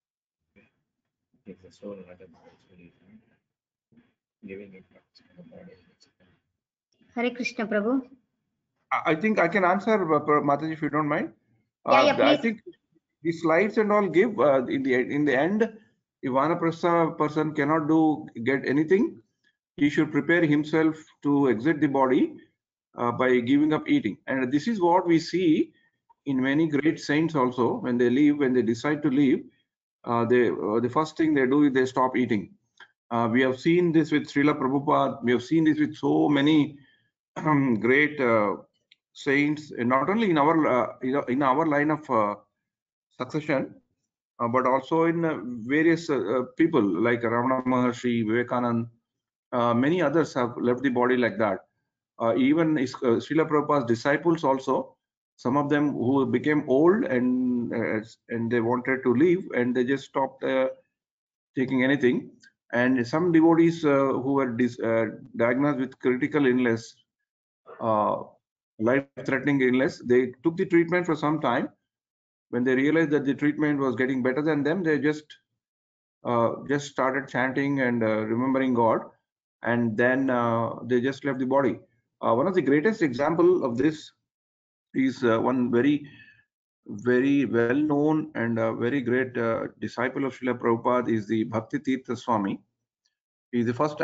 Hare Krishna Prabhu. I think I can answer, Mataji, if you don't mind. Yeah, please. I think the slides and all give in the end, if Vanaprastha person cannot get anything, he should prepare himself to exit the body by giving up eating. And this is what we see in many great saints also. When they decide to leave, the first thing they do is they stop eating. We have seen this with Srila Prabhupada. We have seen this with so many great saints, not only in our line of succession, but also in various people like Ramana Maharshi, Vivekanand. Many others have left the body like that. Even Srila Prabhupada's disciples also, some of them who became old and they wanted to leave, and they just stopped taking anything. And some devotees who were diagnosed with critical illness, life-threatening illness, they took the treatment for some time. When they realized that the treatment was getting better than them, they just started chanting and remembering God, and then they just left the body. One of the greatest example of this is one very well-known and very great disciple of Srila Prabhupada is the Bhakti Tirtha Swami. He is the first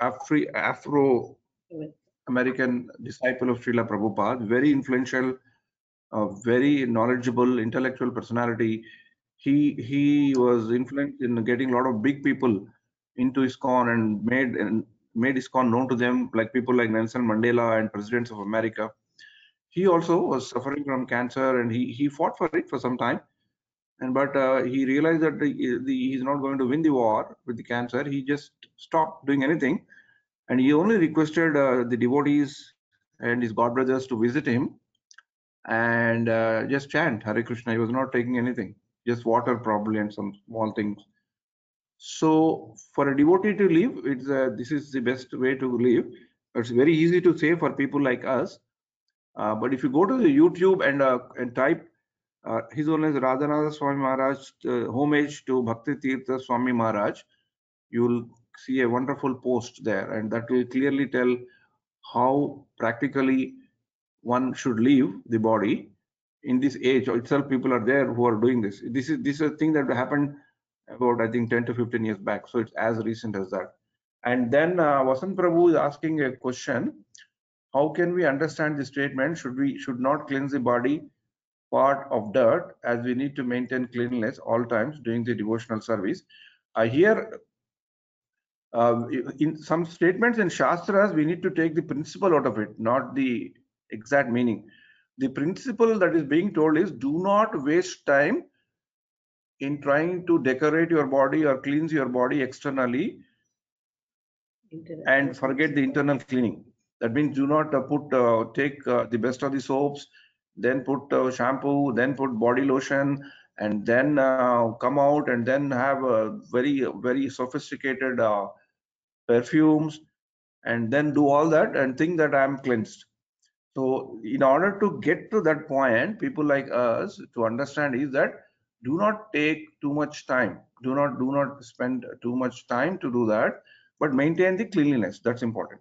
Afro-American disciple of Srila Prabhupada, very influential, very knowledgeable, intellectual personality. He was influenced in getting a lot of big people into ISKCON and made ISKCON known to them, like people like Nelson Mandela and presidents of America. He also was suffering from cancer, and he fought for it for some time. But he realized that he's not going to win the war with the cancer. He just stopped doing anything, and he only requested the devotees and his god brothers to visit him and just chant Hare Krishna. He was not taking anything, just water probably and some small things. So for a devotee to live, this is the best way to live. It's very easy to say for people like us. But if you go to the YouTube and type His Holiness Radhanatha Swami Maharaj homage to Bhakti Tirtha Swami Maharaj, you will see a wonderful post there, and that will clearly tell how practically one should leave the body. In this age itself, people are there who are doing this. This is a thing that happened about, I think, 10 to 15 years back. So it's as recent as that. And then Vasant Prabhu is asking a question: how can we understand the statement, should not cleanse the body part of dirt, as we need to maintain cleanliness all times during the devotional service? Here, in some statements in Shastras, we need to take the principle out of it, not the exact meaning. The principle that is being told is, do not waste time in trying to decorate your body or cleanse your body externally and forget the internal cleaning. That means do not take the best of the soaps, then put shampoo, then put body lotion, and then come out and then have very sophisticated perfumes, and then do all that and think that I am cleansed. So in order to get to that point, people like us to understand is that do not take too much time. Do not spend too much time to do that, but maintain the cleanliness. That's important.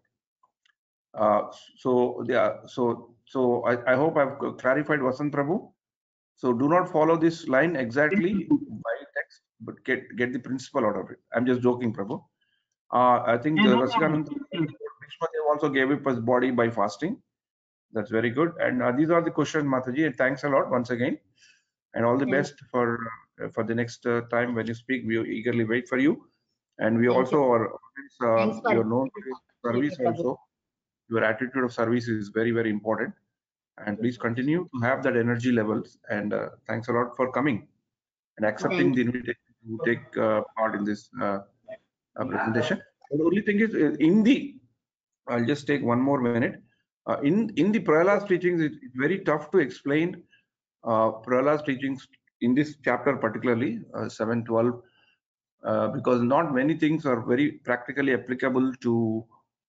So I hope I've clarified, Vasant Prabhu. So do not follow this line exactly by text, but get the principle out of it. I'm just joking, Prabhu. I think Rasikanand Bhishmadev also gave up his body by fasting. That's very good. And these are the questions, Mataji. And thanks a lot once again. And all the best for the next time when you speak. We eagerly wait for you. And we also are your known service also. Your attitude of service is very, very important. And please continue to have that energy levels. And thanks a lot for coming and accepting the invitation to take part in this presentation. The only thing is, I'll just take one more minute. In the Prahlad's teachings, it's very tough to explain Prahlad's teachings in this chapter, particularly 7:12, because not many things are very practically applicable to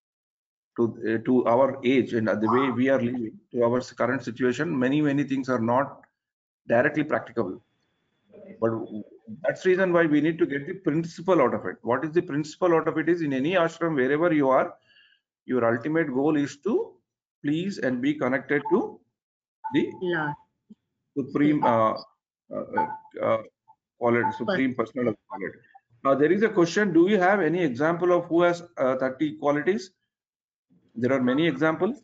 our age and the way we are living, to our current situation. Many things are not directly practicable. But that's the reason why we need to get the principle out of it. What is the principle out of it? Is in any ashram, wherever you are, your ultimate goal is to please and be connected to the supreme quality, supreme personal quality. There is a question: do you have any example of who has 30 qualities? There are many examples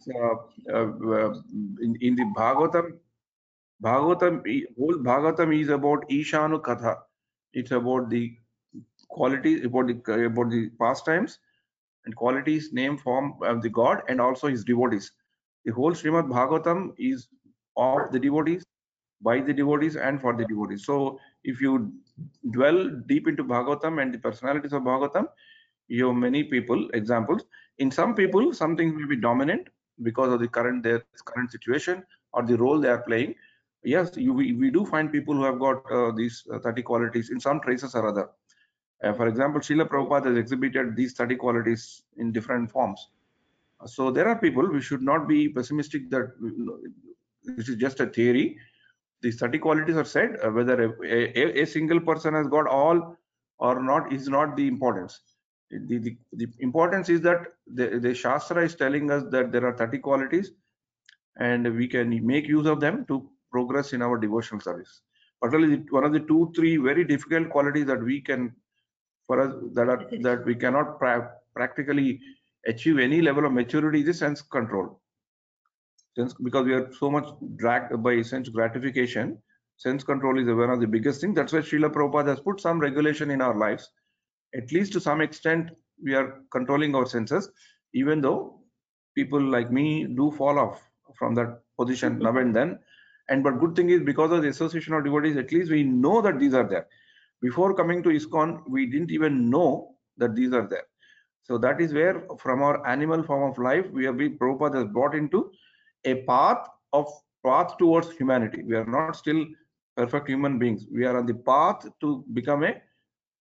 in the Bhagavatam. Whole Bhagavatam is about Ishanu Katha. It's about the qualities, about the pastimes and qualities, name, form of the God, and also his devotees. The whole Srimad Bhagavatam is of the devotees, by the devotees, and for the devotees. So if you dwell deep into Bhagavatam and the personalities of Bhagavatam, you have many people, examples. In some people, some things may be dominant because of their current situation or the role they are playing. Yes, we do find people who have got these 30 qualities in some traces or other. For example, Srila Prabhupada has exhibited these 30 qualities in different forms. So there are people, we should not be pessimistic that this is just a theory. These 30 qualities are said, whether a single person has got all or not is not the importance. The importance is that the Shastra is telling us that there are 30 qualities and we can make use of them to progress in our devotional service. Particularly one of the 2-3 very difficult qualities that we can, for us, that we cannot practically achieve any level of maturity is sense control. Because we are so much dragged by sense gratification, sense control is one of the biggest things. That's why Srila Prabhupada has put some regulation in our lives. At least to some extent, we are controlling our senses, even though people like me do fall off from that position now and then. But good thing is, because of the association of devotees, at least we know that these are there. Before coming to ISKCON, we didn't even know that these are there. So that is where, from our animal form of life, Prabhupada has brought into a path towards humanity. We are not still perfect human beings. We are on the path to become a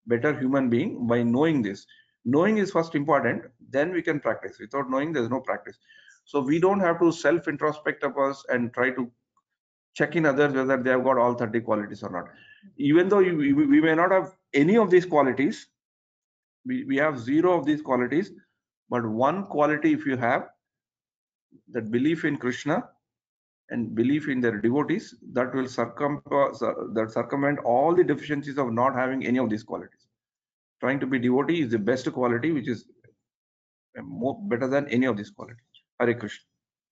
better human being by knowing this. Knowing is first important, then we can practice. Without knowing, there's no practice. So we don't have to self-introspect of us and try to check in others whether they have got all 30 qualities or not. Even though we may not have any of these qualities, we have 0 of these qualities, but one quality if you have, that belief in Krishna and belief in their devotees, that will circumvent all the deficiencies of not having any of these qualities. Trying to be devotee is the best quality, which is better than any of these qualities. Hare Krishna.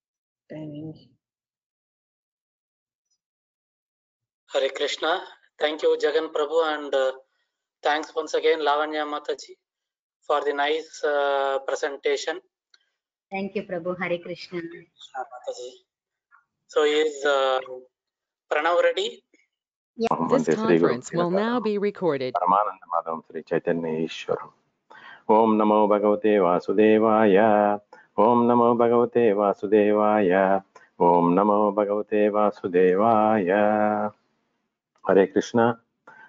Hare Krishna. Thank you, Jagan Prabhu, and thanks once again, Lavanya Mataji, for the nice presentation. Thank you, Prabhu. Hare Krishna. Mataji. So is Pranav ready? This conference will now be recorded. Paramanandamatam Sri Chaitanya Ishwaram. Om Namo Bhagavate Vasudevaya. Om Namo Bhagavate Vasudevaya. Om Namo Bhagavate Vasudevaya. Hare Krishna.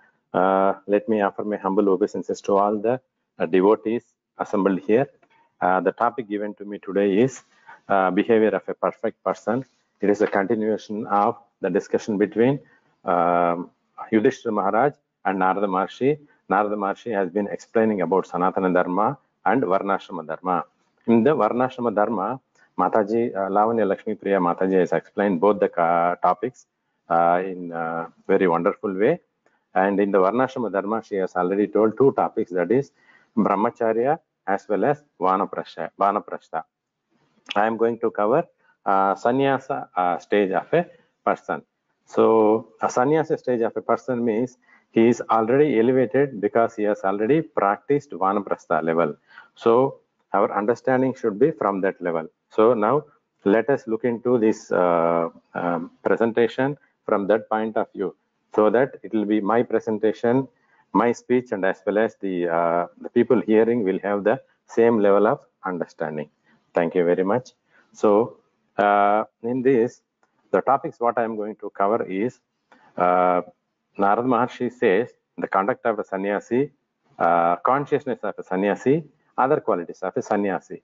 Let me offer my humble obeisances to all the devotees assembled here. The topic given to me today is behavior of a perfect person. It is a continuation of the discussion between Yudhishthira Maharaj and Narada Maharshi. Narada Maharshi has been explaining about Sanatana Dharma and Varnashrama Dharma. In the Varnashrama Dharma, Mataji, Lavanya Lakshmi Priya Mataji has explained both the topics in a very wonderful way. And in the Varnashrama Dharma, she has already told 2 topics, that is Brahmacharya as well as Vanaprastha. I am going to cover sannyasa stage of a person. So a sannyasa stage of a person means he is already elevated because he has already practiced Vanaprastha level. So our understanding should be from that level. So now let us look into this presentation from that point of view, so that it will be my presentation, my speech, and as well as the people hearing will have the same level of understanding. Thank you very much. So in this, the topics what I am going to cover is Narada Maharshi says the conduct of a sannyasi, consciousness of a sannyasi, other qualities of a sannyasi.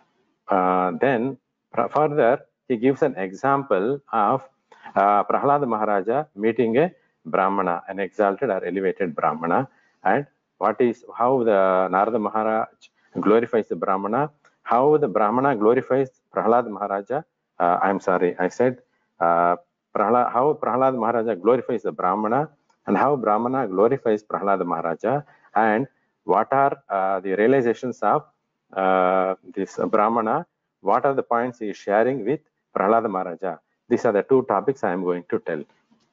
Then further he gives an example of Prahlada Maharaja meeting a Brahmana, an exalted or elevated Brahmana, and how the Narada Maharaj glorifies the Brahmana, how the Brahmana glorifies Prahlada Maharaja. I'm sorry, I said how Prahlada Maharaja glorifies the Brahmana, and how Brahmana glorifies Prahlada Maharaja, and what are the realizations of this Brahmana, what are the points he is sharing with Prahlada Maharaja. These are the 2 topics I am going to tell.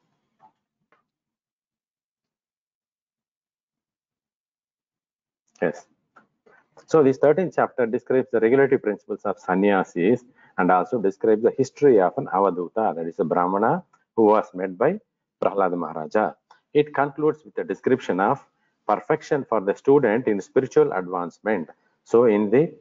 Yes. So this 13th chapter describes the regulative principles of sannyasis and also describes the history of an Avaduta, that is a Brahmana who was met by Prahlada Maharaja. It concludes with a description of perfection for the student in spiritual advancement. So in the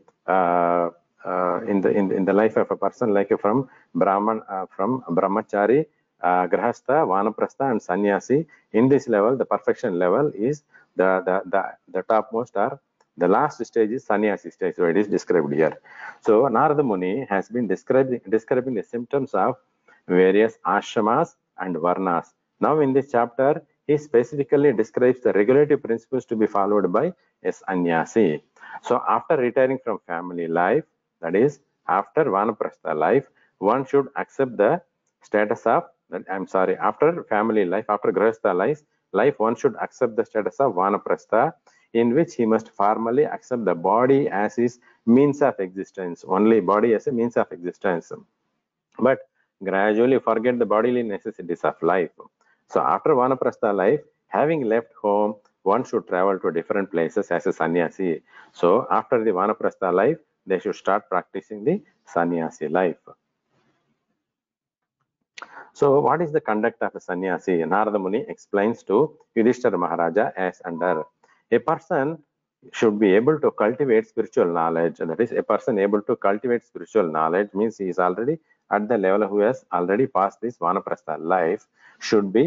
life of a person, like from Brahmachari, Grahastha, Vanaprastha, and Sannyasi, in this level, the perfection level is the topmost, or the last stage is sannyasi stage, so it is described here. So Narada Muni has been describing the symptoms of various ashramas and varnas. Now in this chapter, he specifically describes the regulative principles to be followed by a sannyasi. So after retiring from family life, that is after Vanaprastha life, one should accept the status of, after family life, after Grahastha life, one should accept the status of Vanaprastha, in which he must formally accept the body as his means of existence, only body as a means of existence, but gradually forget the bodily necessities of life. So after Vanaprastha life, having left home, one should travel to different places as a sannyasi. So after the Vanaprastha life, they should start practicing the sannyasi life. So what is the conduct of a sannyasi? Narada Muni explains to Yudhishthira Maharaja as under: a person should be able to cultivate spiritual knowledge. That is, a person able to cultivate spiritual knowledge means he is already at the level who has already passed this Vanaprastha life, should be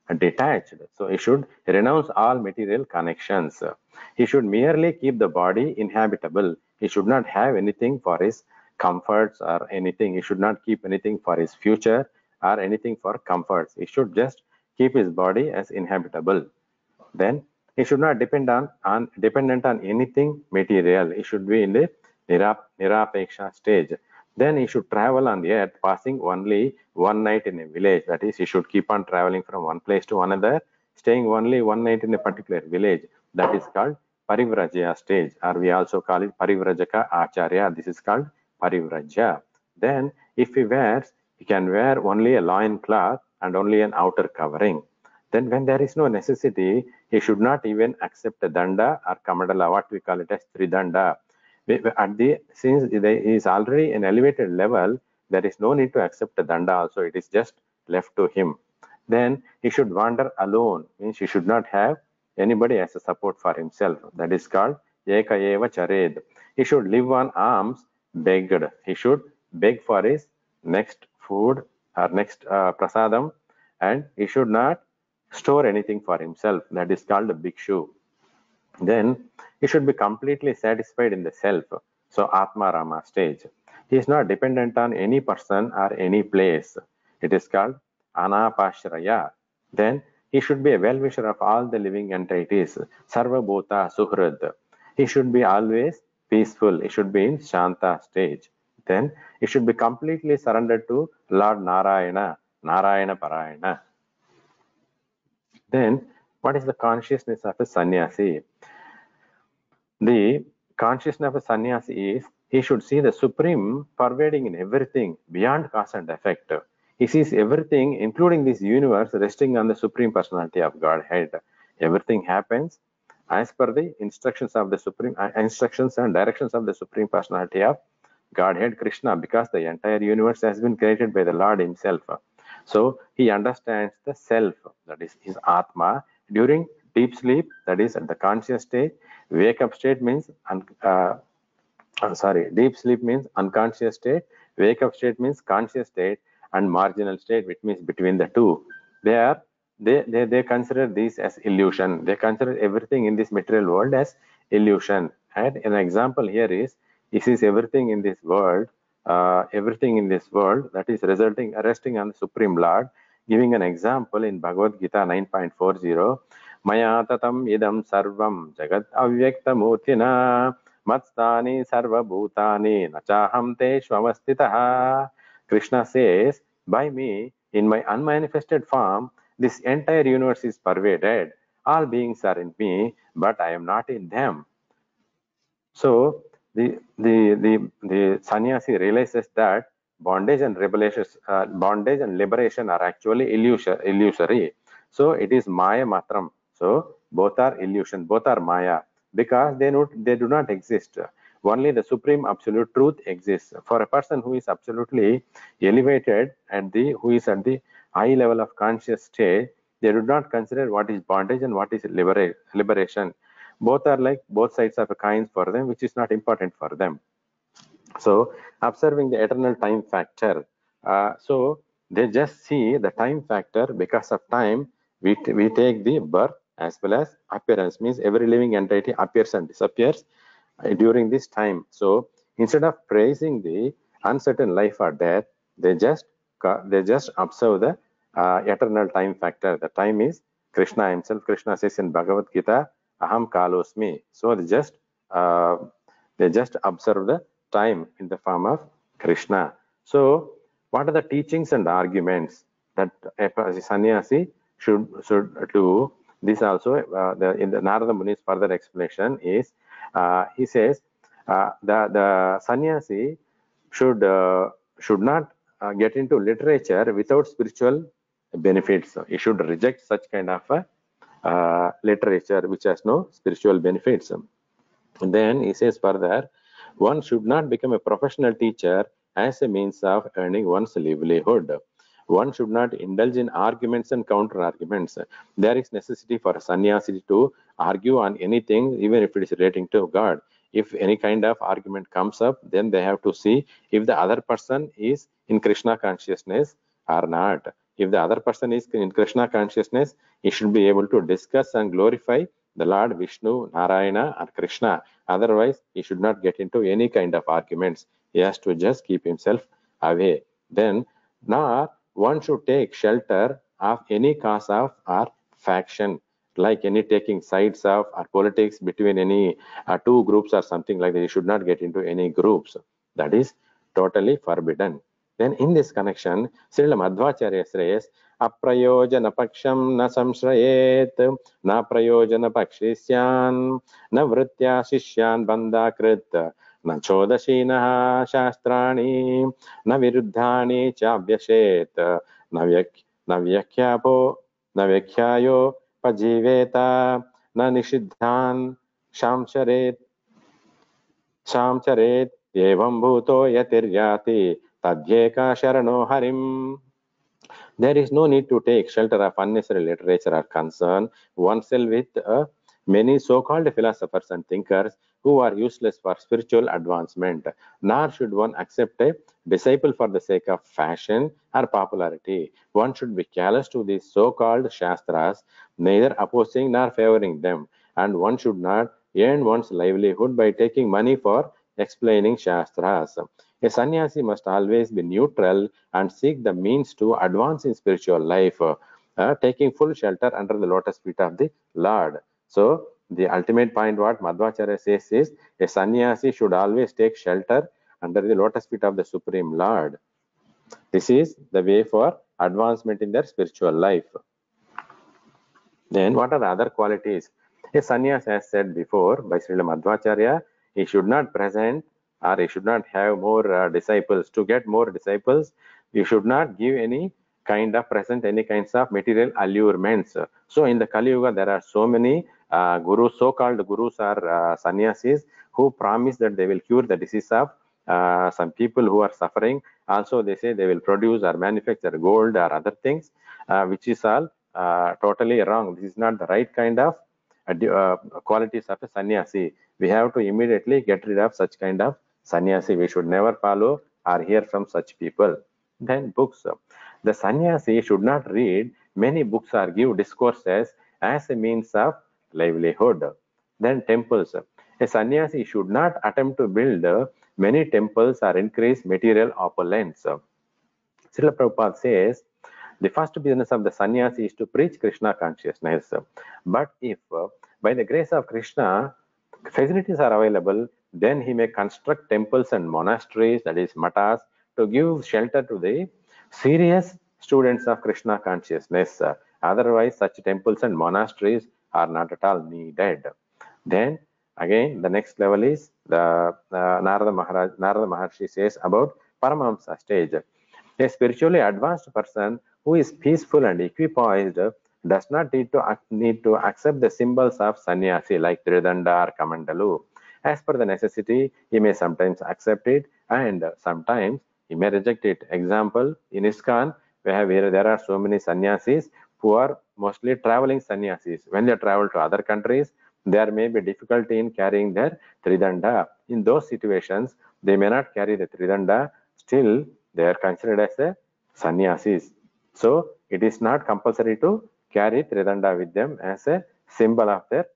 detached. So he should renounce all material connections. He should merely keep the body inhabitable. He should not have anything for his comforts or anything. He should not keep anything for his future or anything for comforts. He should just keep his body as inhabitable. Then he should not dependent on anything material. He should be in the nirapeksha stage. Then he should travel on the earth, passing only one night in a village. That is, he should keep on traveling from one place to another, staying only one night in a particular village. That is called Parivrajya stage, or we also call it Parivrajaka Acharya. This is called Parivrajya. Then if he can wear only a loin cloth and only an outer covering. Then when there is no necessity, he should not even accept a danda or kamadala, what we call it as tridanda. Since he is already an elevated level, there is no need to accept a danda also. It is just left to him. Then he should wander alone, means he should not have anybody as a support for himself. That is called eka eva chared. He should live on alms begged. He should beg for his next food or next prasadam, and he should not store anything for himself. That is called a bhikshu. Then he should be completely satisfied in the self. So Atma Rama stage. He is not dependent on any person or any place. It is called Anapashraya. Then he should be a well-wisher of all the living entities. Sarva Bhuta Suhrad. He should be always peaceful. He should be in Shanta stage. Then he should be completely surrendered to Lord Narayana, Narayana Parayana. Then what is the consciousness of a sannyasi? The consciousness of a sannyasi is he should see the supreme pervading in everything beyond cause and effect. He sees everything, including this universe, resting on the supreme personality of Godhead. Everything happens as per the instructions of the supreme instructions and directions of the supreme personality of Godhead Krishna, because the entire universe has been created by the Lord himself. So he understands the self, that is his Atma, during deep sleep, that is at the conscious state. Wake up state means deep sleep means unconscious state. Wake up state means conscious state, and marginal state, which means between the two. They consider these as illusion. They consider everything in this material world as illusion. And an example here is, he sees everything in this world that is resting on the Supreme Lord, giving an example in Bhagavad Gita 9.40. Maya tatam idam sarvam jagat avyaktamurtina matstani sarva bhutani nachaham te shvamastitaha. Krishna says, by me, in my unmanifested form, this entire universe is pervaded. All beings are in me, but I am not in them. So the sannyasi realizes that bondage and liberation are actually illusory. So it is Maya Matram. So both are illusion, both are Maya, because they do not exist. Only the supreme absolute truth exists. For a person who is absolutely elevated and who is at the high level of conscious state, they do not consider what is bondage and what is liberation. Both are like both sides of a coin for them, which is not important for them. So observing the eternal time factor, so they just see the time factor. Because of time, we take the birth as well as appearance, means every living entity appears and disappears during this time. So instead of praising the uncertain life or death, they just observe the eternal time factor. The time is Krishna himself. Krishna says in Bhagavad Gita, Aham Kalosmi. So they just observe the time in the form of Krishna. So what are the teachings and arguments that a sannyasi should do? This also in the Narada Muni's further explanation is, he says the sannyasi should not get into literature without spiritual benefits. He should reject such kind of literature which has no spiritual benefits. And then he says further, one should not become a professional teacher as a means of earning one's livelihood. One should not indulge in arguments and counter arguments. There is necessity for a sannyasi to argue on anything, even if it is relating to God. If any kind of argument comes up, then they have to see if the other person is in Krishna consciousness or not. If the other person is in Krishna consciousness, he should be able to discuss and glorify the Lord Vishnu, Narayana, and Krishna. Otherwise, he should not get into any kind of arguments. He has to just keep himself away. Then, nor one should take shelter of any cause of or faction, like any taking sides of or politics between any two groups or something like that. You should not get into any groups. That is totally forbidden. Then in this connection, Srila Madhvacharya says, Aprayojana paksham na samshrayet, na prayojana pakshisyan, na vritya shishyan bandhakrit, na chodashinaha shastrani, na viruddhani chavyashet, na vyakhyayo pajiveta, na nishiddhan shamcharet, evam bhuto yatiryati, tadhyeka sharano harim. There is no need to take shelter of unnecessary literature or concern oneself with many so-called philosophers and thinkers who are useless for spiritual advancement. Nor should one accept a disciple for the sake of fashion or popularity. One should be callous to these so-called shastras, neither opposing nor favoring them. And one should not earn one's livelihood by taking money for explaining shastras. A sannyasi must always be neutral and seek the means to advance in spiritual life, taking full shelter under the lotus feet of the Lord. So, the ultimate point what Madhvacharya says is, a sannyasi should always take shelter under the lotus feet of the Supreme Lord. This is the way for advancement in their spiritual life. Then, what are the other qualities? A sannyasi, as said before by Srila Madhvacharya, he should not present or he should not have more disciples. To get more disciples, you should not give any kind of present any kinds of material allurements. So in the Kali Yuga, there are so many gurus, so-called gurus or sannyasis who promise that they will cure the disease of some people who are suffering. Also, they say they will produce or manufacture gold or other things, which is all totally wrong. This is not the right kind of qualities of a sannyasi. We have to immediately get rid of such kind of sannyasi. We should never follow or hear from such people. Then books. The sannyasi should not read many books or give discourses as a means of livelihood. Then temples. A sannyasi should not attempt to build many temples or increase material opulence. Srila Prabhupada says, the first business of the sannyasi is to preach Krishna consciousness. But if by the grace of Krishna, facilities are available, then he may construct temples and monasteries, that is matas, to give shelter to the serious students of Krishna consciousness. Otherwise, such temples and monasteries are not at all needed. Then again, the next level is the Narada Maharshi says about Paramahamsa stage. A spiritually advanced person who is peaceful and equipoised does not need to accept the symbols of sannyasi like Tridanda or Kamandalu. As per the necessity, he may sometimes accept it and sometimes he may reject it. Example, in ISKCON, there are so many sannyasis who are mostly traveling sannyasis. When they travel to other countries, there may be difficulty in carrying their Tridanda. In those situations, they may not carry the Tridanda, still they are considered as a sannyasis. So, it is not compulsory to carry Tridanda with them as a symbol of their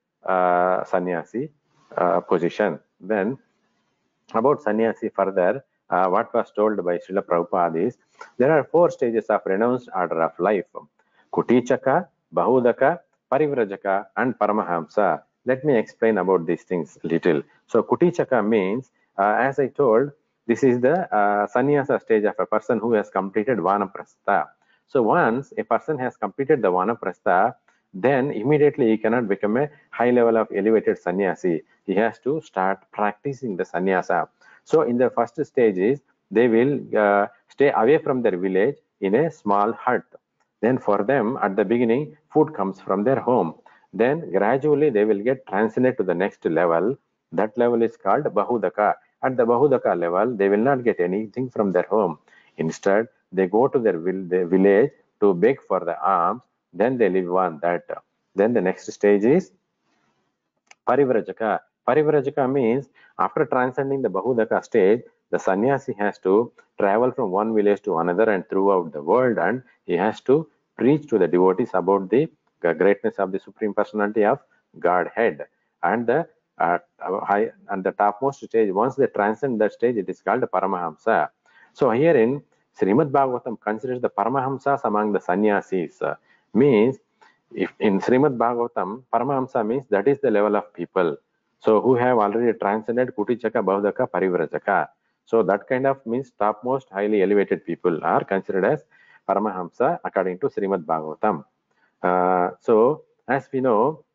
sannyasi position. Then, about sannyasi further, what was told by Srila Prabhupada is, there are 4 stages of renounced order of life. Kutichaka, Bahudaka, Parivrajaka and Paramahamsa. Let me explain about these things little. So, Kutichaka means, as I told, this is the sannyasa stage of a person who has completed Vanaprastha. So once a person has completed the Vanaprastha, then immediately he cannot become a high level of elevated sannyasi. He has to start practicing the sannyasa. So in the first stages, they will stay away from their village in a small hut. Then for them, at the beginning, food comes from their home. Then gradually they will get transcended to the next level. That level is called Bahudaka. At the Bahudaka level, they will not get anything from their home. Instead, they go to their village to beg for the alms, then they live on that. Then the next stage is Parivrajaka. Parivrajaka means after transcending the Bahudaka stage, the sannyasi has to travel from one village to another and throughout the world, and he has to preach to the devotees about the greatness of the Supreme Personality of Godhead. And the high and the topmost stage, once they transcend that stage, it is called the Paramahamsa. So here in Srimad Bhagavatam considers the Paramahamsas among the sannyasis. Means if in Srimad Bhagavatam, Paramahamsa means that is the level of people. So who have already transcended Kutichaka, Bhavdaka, Parivrajaka. So that kind of means topmost highly elevated people are considered as Paramahamsa according to Srimad Bhagavatam. So as we know,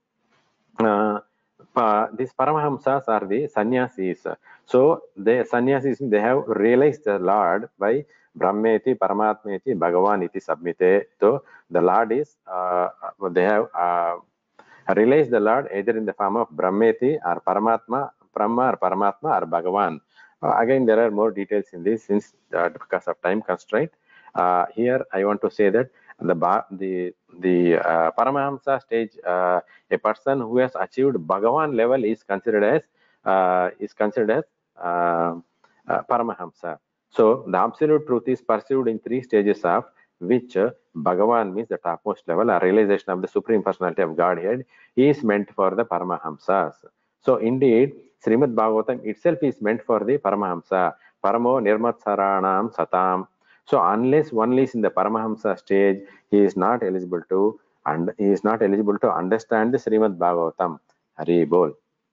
these Paramahamsas are the sannyasis. So the sannyasis, they have realized the Lord by Brahmeti, Paramatmeti, Bhagavan iti submite. So the Lord is, they have realized the Lord either in the form of Brahmeti or Paramatma, Brahma or Paramatma or Bhagavan. Again, there are more details in this since because of time constraint. Here I want to say that the Paramahamsa stage, a person who has achieved Bhagavan level is considered as Paramahamsa. So the absolute truth is pursued in 3 stages of which Bhagavan means the topmost level, a realization of the Supreme Personality of Godhead is meant for the Paramahamsas. So indeed, Srimad Bhagavatam itself is meant for the Paramahamsa. Paramo Nirmatsaranam Satam. So unless one is in the Paramahamsa stage, he is not eligible to understand the Srimad Bhagavatam. Hari Bol.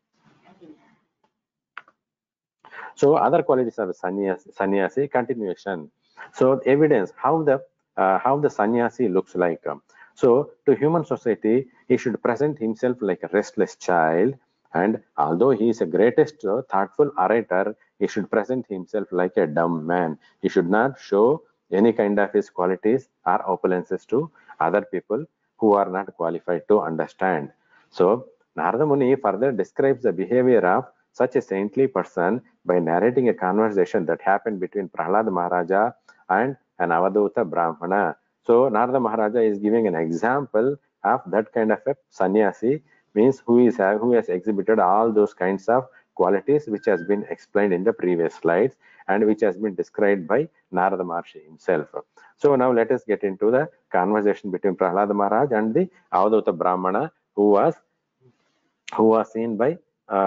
So other qualities of sannyasi, continuation. So evidence how the sannyasi looks like. So to human society, he should present himself like a restless child, and although he is the greatest thoughtful orator, he should present himself like a dumb man. He should not show any kind of his qualities or opulences to other people who are not qualified to understand. So Narada Muni further describes the behavior of such a saintly person by narrating a conversation that happened between Prahlad Maharaja and an Avaduta Brahmana. So Narada Maharaja is giving an example of that kind of a sannyasi, means who has exhibited all those kinds of qualities which has been explained in the previous slides and which has been described by Narada Maharshi himself. So now let us get into the conversation between Prahlad Maharaj and the Avaduta Brahmana who was seen by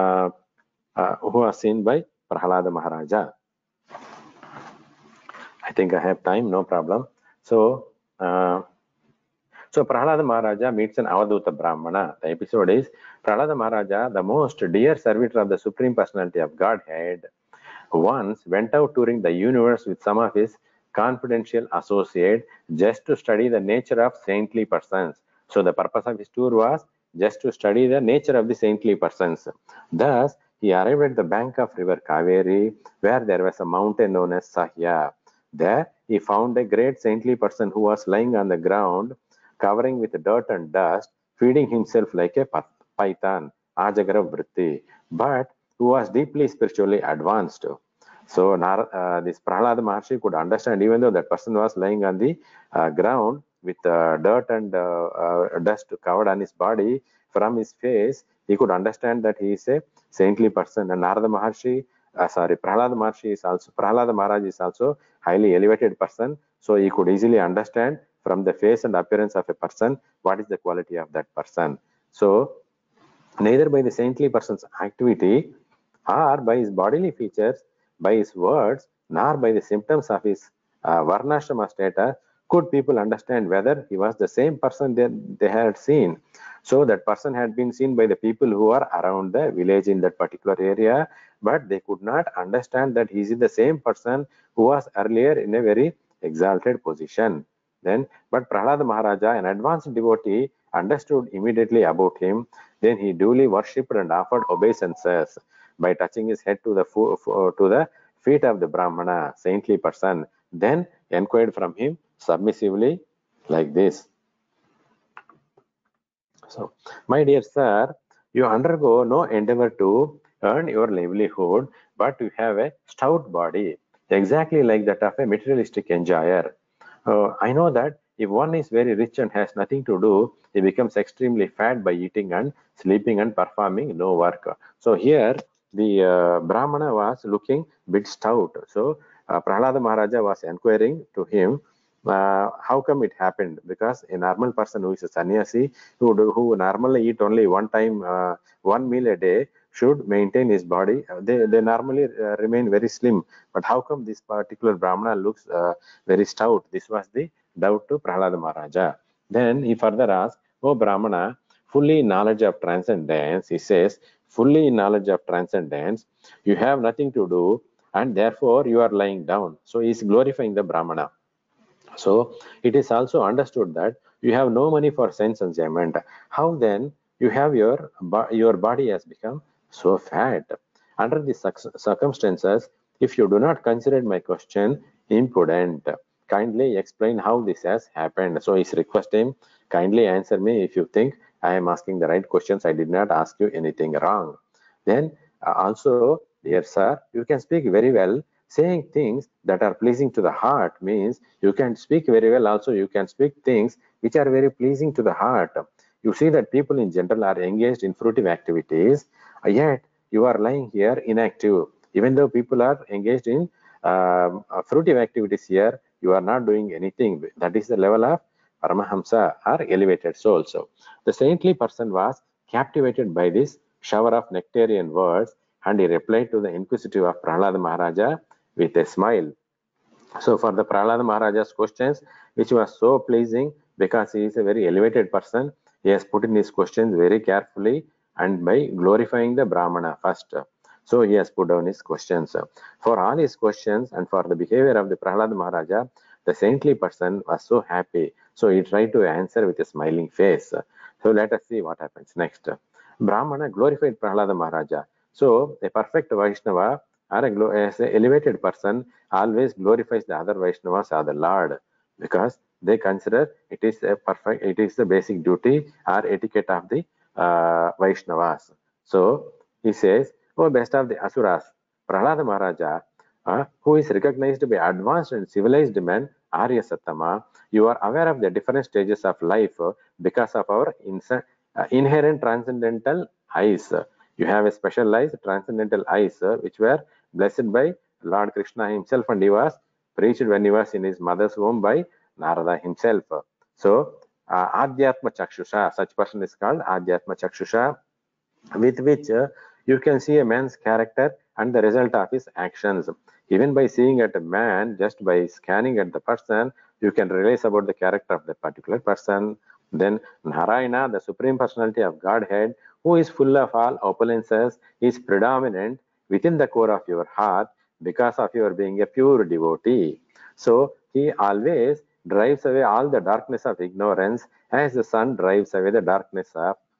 Prahlada Maharaja. I think I have time, no problem. So Prahlada Maharaja meets an Avaduta Brahmana. The episode is Prahlada Maharaja, the most dear servitor of the Supreme Personality of Godhead, once went out touring the universe with some of his confidential associates just to study the nature of saintly persons. So the purpose of his tour was just to study the nature of the saintly persons. Thus, he arrived at the bank of river Kaveri, where there was a mountain known as Sahya. There, he found a great saintly person who was lying on the ground, covering with dirt and dust, feeding himself like a python, Ajagara Vritti, but who was deeply spiritually advanced. So this Prahlada Maharshi could understand, even though that person was lying on the ground with dirt and dust covered on his body, from his face, he could understand that he is a saintly person. And Prahlada Maharaj is also highly elevated person. So he could easily understand from the face and appearance of a person what is the quality of that person. So neither by the saintly person's activity or by his bodily features, by his words, nor by the symptoms of his varnashrama status could people understand whether he was the same person they had seen. So that person had been seen by the people who are around the village in that particular area, but they could not understand that he is the same person who was earlier in a very exalted position. But Prahlada Maharaja, an advanced devotee, understood immediately about him. Then he duly worshipped and offered obeisances by touching his head to the feet of the Brahmana, saintly person. Then inquired from him submissively like this. So, my dear sir, you undergo no endeavor to earn your livelihood, but you have a stout body, exactly like that of a materialistic enjoyer. I know that if one is very rich and has nothing to do, he becomes extremely fat by eating and sleeping and performing no work. So here, the Brahmana was looking bit stout. So Prahlada Maharaja was inquiring to him, how come it happened? Because a normal person who is a sannyasi, who normally eat only one meal a day, should maintain his body. They normally remain very slim. But how come this particular Brahmana looks very stout? This was the doubt to Prahlada Maharaja. Then he further asked, "Oh Brahmana, fully in knowledge of transcendence," he says, fully in knowledge of transcendence, you have nothing to do, and therefore you are lying down. So he is glorifying the Brahmana. So it is also understood that you have no money for sense enjoyment. How then you have your body has become so fat? Under these circumstances, if you do not consider my question impudent, kindly explain how this has happened. So he's requesting, kindly answer me if you think I am asking the right questions. I did not ask you anything wrong. Then also, dear sir, you can speak very well. Saying things that are pleasing to the heart means you can speak very well. Also, you can speak things which are very pleasing to the heart. You see that people in general are engaged in fruitive activities, yet you are lying here inactive. Even though people are engaged in fruitive activities here, you are not doing anything. That is the level of Paramahamsa or elevated soul. So the saintly person was captivated by this shower of nectarian words, and he replied to the inquisitive of Prahlada Maharaja with a smile. So for the Prahlada Maharaja's questions, which was so pleasing because he is a very elevated person, he has put in his questions very carefully and by glorifying the Brahmana first. So he has put down his questions. For all his questions and for the behavior of the Prahlada Maharaja, the saintly person was so happy. So he tried to answer with a smiling face. So let us see what happens next. Brahmana glorified Prahlada Maharaja. So a perfect Vaishnava or as an elevated person always glorifies the other Vaishnavas or the Lord, because they consider it is the basic duty or etiquette of the Vaishnavas. So he says, "Oh best of the Asuras, Prahlada Maharaja, who is recognized by advanced and civilized men, Arya Sattama, you are aware of the different stages of life because of our inherent transcendental eyes. You have a specialized transcendental eyes which were blessed by Lord Krishna himself, and he was preached when he was in his mother's womb by Narada himself. So Adhyatma Chakshusha, such person is called Adhyatma Chakshusha, with which you can see a man's character and the result of his actions. Even by seeing at a man, just by scanning at the person, you can realize about the character of the particular person. Then Narayana, the Supreme Personality of Godhead, who is full of all opulences, is predominant within the core of your heart because of your being a pure devotee. So he always drives away all the darkness of ignorance as the sun drives away the darkness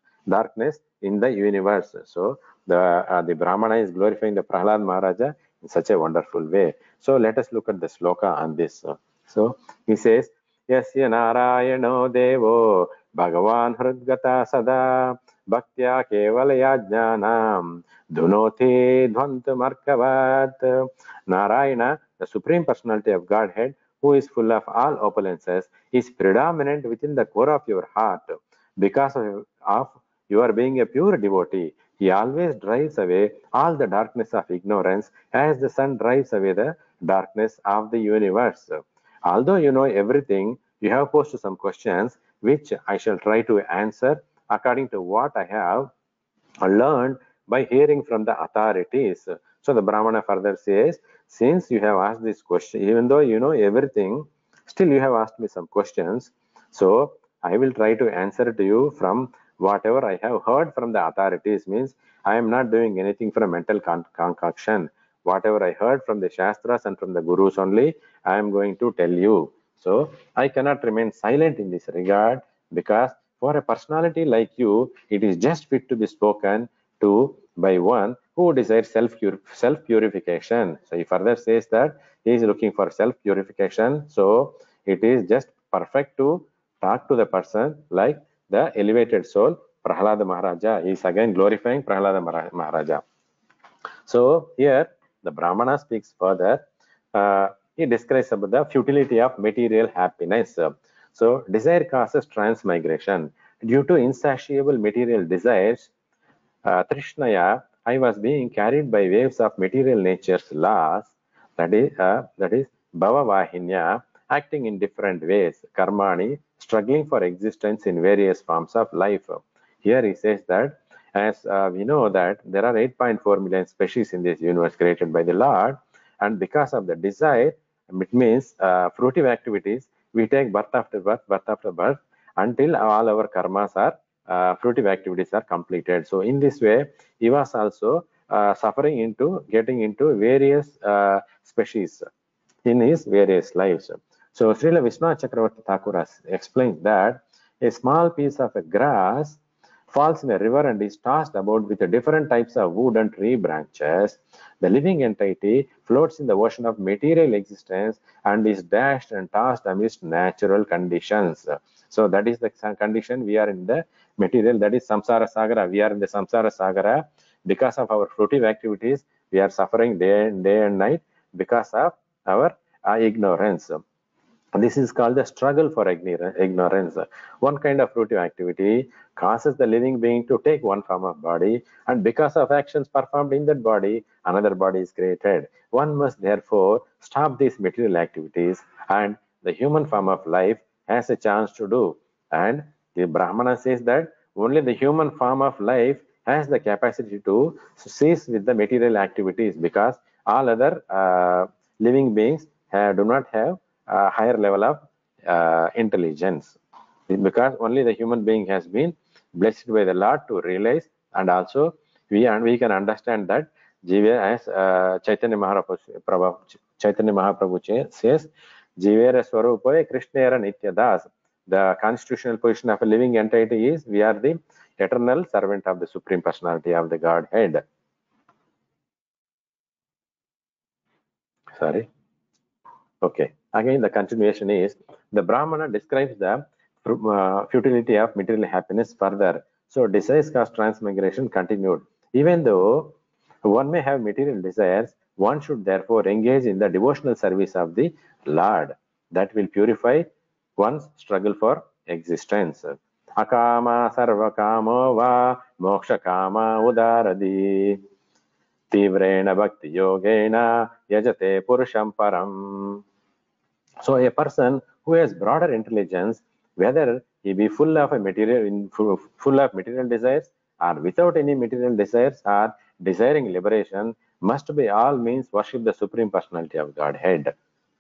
in the universe. So the Brahmana is glorifying the Prahlad Maharaja in such a wonderful way. So let us look at the sloka on this. So he says, Yasya Narayano Devo Bhagavan Hridgata Sada Bhaktya Kevalaya Jnanam Dhunoti Dhvantamarkavat. Narayana, the Supreme Personality of Godhead, who is full of all opulences, is predominant within the core of your heart. Because of your being a pure devotee, he always drives away all the darkness of ignorance as the sun drives away the darkness of the universe. Although you know everything, you have posed some questions which I shall try to answer according to what I have learned by hearing from the authorities. So the Brahmana further says, since you have asked this question, even though you know everything, still you have asked me some questions. So I will try to answer to you from whatever I have heard from the authorities. Means I am not doing anything from mental concoction. Whatever I heard from the Shastras and from the Gurus only, I am going to tell you. So I cannot remain silent in this regard, because for a personality like you, it is just fit to be spoken to by one who desires self-purification. So he further says that he is looking for self-purification. So it is just perfect to talk to the person like the elevated soul, Prahlada Maharaja. He is again glorifying Prahlada Maharaja. So here the Brahmana speaks further. He describes about the futility of material happiness. So desire causes transmigration. Due to insatiable material desires, Trishnaya I was being carried by waves of material nature's laws, that is Bhava Vahinya, acting in different ways, karmani, struggling for existence in various forms of life. Here he says that, as we know that there are 8.4 million species in this universe created by the Lord, and because of the desire, it means fruitive activities, we take birth after birth until all our karmas are fruitive activities are completed. So in this way, he was also suffering into getting into various species in his various lives. So Srila Vishwanath Chakravarti Thakur explains that a small piece of a grass falls in a river and is tossed about with different types of wood and tree branches. The living entity floats in the ocean of material existence and is dashed and tossed amidst natural conditions. So that is the condition. We are in the material, that is samsara sagara. We are in the samsara sagara because of our fruitive activities. We are suffering day and night because of our ignorance. This is called the struggle for ignorance. One kind of fruitive activity causes the living being to take one form of body, and because of actions performed in that body, another body is created. One must therefore stop these material activities, and the human form of life has a chance to do. And the Brahmana says that only the human form of life has the capacity to cease with the material activities, because all other living beings do not have a higher level of intelligence, because only the human being has been blessed by the Lord to realize, and also we can understand that Jiva, as Chaitanya Mahaprabhu says, Jivera Swarupa Krishnera Nitya Das. The constitutional position of a living entity is we are the eternal servant of the Supreme Personality of the Godhead. Sorry. Okay. Again, the continuation is the Brahmana describes the futility of material happiness further. So desires cause transmigration continued. Even though one may have material desires, one should therefore engage in the devotional service of the Lord. That will purify one's struggle for existence. Akama sarvakamo va moksha kama udaradi tivrena bhakti yogena yajate purusham param. So a person who has broader intelligence, whether he be full of material desires or without any material desires or desiring liberation, must by all means worship the Supreme Personality of Godhead.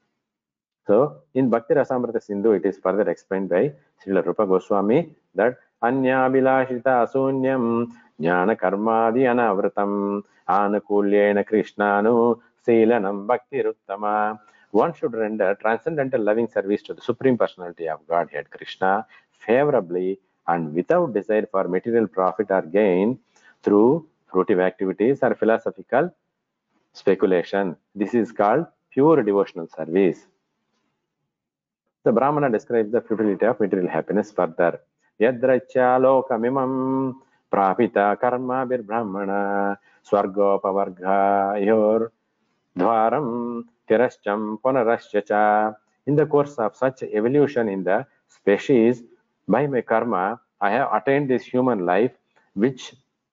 So in Bhakti Rasamrita Sindhu, it is further explained by Srila Rupa Goswami that Anya Bilashita Asunyam Jnana Karmadi Anavratam Anukulyena Krishnanu Silanam Bhakti Ruttama. One should render transcendental loving service to the Supreme Personality of Godhead Krishna favorably and without desire for material profit or gain through fruitive activities or philosophical speculation. This is called pure devotional service. The Brahmana describes the futility of material happiness further. Yadracha lokamimam prapita karma bir brahmana swargopavarga yor dvaram tirascham punarascha. In the course of such evolution in the species, by my karma, I have attained this human life, which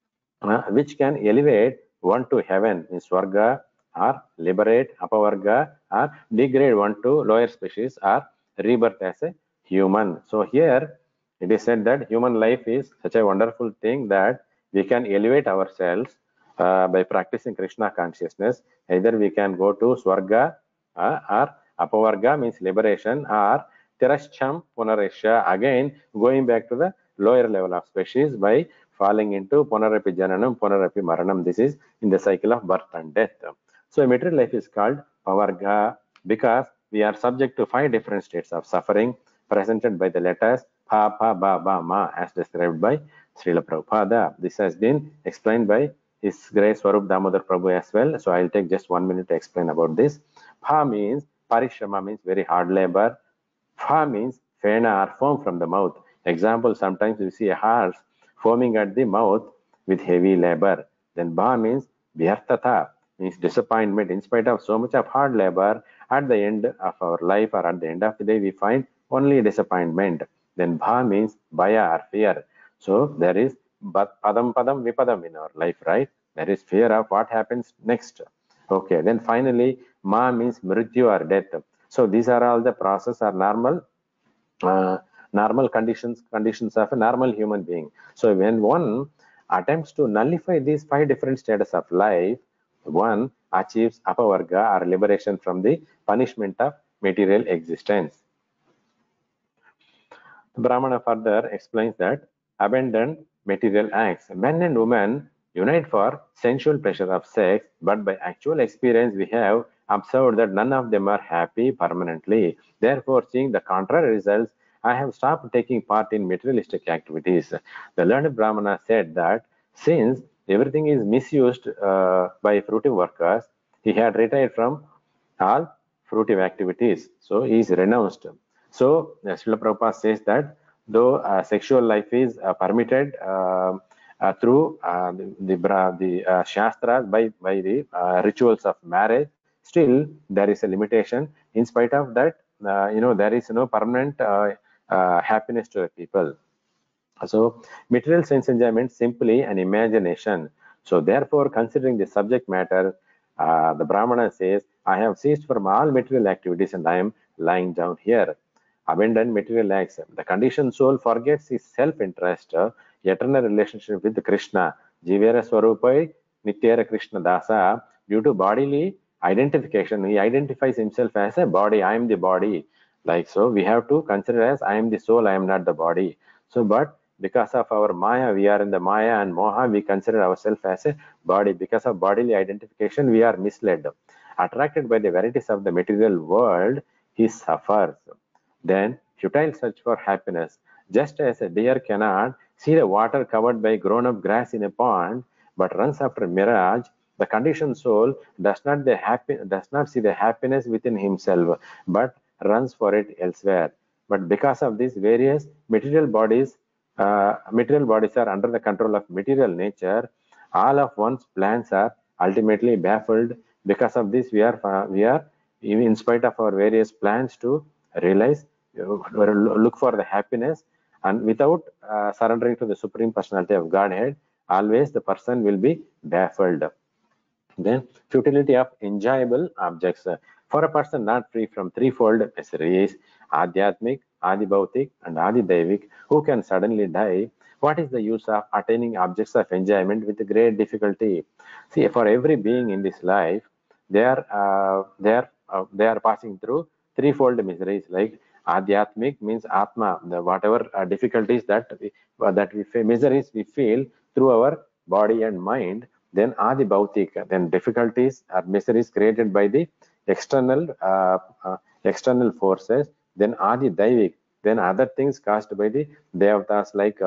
can elevate one to heaven in Swarga, or liberate Apavarga, or degrade one to lower species, or rebirth as a human. So here it is said that human life is such a wonderful thing that we can elevate ourselves by practicing Krishna consciousness. Either we can go to Swarga or Apavarga, means liberation, or Tirashcham Punarasya, again going back to the lower level of species by falling into Punarapi Jananam, Punarapi Maranam. This is in the cycle of birth and death. So material life is called Pavarga because we are subject to 5 different states of suffering presented by the letters Pa, Pa, Ba, Ba, Ma as described by Srila Prabhupada. This has been explained by His Grace Swarup Damodar Prabhu as well. So I'll take just 1 minute to explain about this. Pa means Parishrama, means very hard labor. Fa means fena or foam from the mouth. Example, sometimes you see a horse foaming at the mouth with heavy labor. Then Ba means Vyarthatha, means disappointment. In spite of so much of hard labor, at the end of our life or at the end of the day, we find only disappointment. Then Bha means Bhaya or fear. So there is Padam Padam Vipadam in our life, right? There is fear of what happens next. Okay, then finally, ma means mrityu or death. So these are all the process or normal conditions of a normal human being. So when one attempts to nullify these 5 different status of life, one achieves apavarga or liberation from the punishment of material existence. Brahmana further explains that abandon material acts. Men and women unite for sensual pleasure of sex, but by actual experience we have observed that none of them are happy permanently. Therefore, seeing the contrary results, I have stopped taking part in materialistic activities. The learned Brahmana said that since everything is misused by fruitive workers, he had retired from all fruitive activities. So he is renounced. So Srila Prabhupada says that though sexual life is permitted through the shastras by the rituals of marriage, still there is a limitation. In spite of that, there is no permanent happiness to the people. So material sense enjoyment simply an imagination. So therefore, considering the subject matter, the Brahmana says, I have ceased from all material activities and I am lying down here. Abandon material acts. The conditioned soul forgets his self-interest, eternal relationship with Krishna. Jivera Swarupai Nityara Krishna Dasa. Due to bodily identification, he identifies himself as a body. I am the body. Like so, we have to consider as I am the soul, I am not the body. So, but because of our Maya, we are in the Maya and Moha, we consider ourselves as a body. Because of bodily identification, we are misled. Attracted by the varieties of the material world, he suffers. Then futile search for happiness. Just as a deer cannot see the water covered by grown-up grass in a pond, but runs after mirage, the conditioned soul does not see the happiness within himself, but runs for it elsewhere. But because of these various material bodies are under the control of material nature, all of one's plans are ultimately baffled. Because of this, we are even in spite of our various plans to realize, look for the happiness, and without surrendering to the Supreme Personality of Godhead, always the person will be baffled. Then futility of enjoyable objects. For a person not free from threefold miseries, Adhyatmic, Adibhautik, and Adidevik, who can suddenly die, what is the use of attaining objects of enjoyment with great difficulty? See, for every being in this life, they are passing through threefold miseries. Like Adhyatmic means Atma, whatever difficulties miseries we feel through our body and mind. Then Adi Bhautik, then difficulties or miseries created by the external forces. Then Adi Daivik, then other things caused by the Devatas like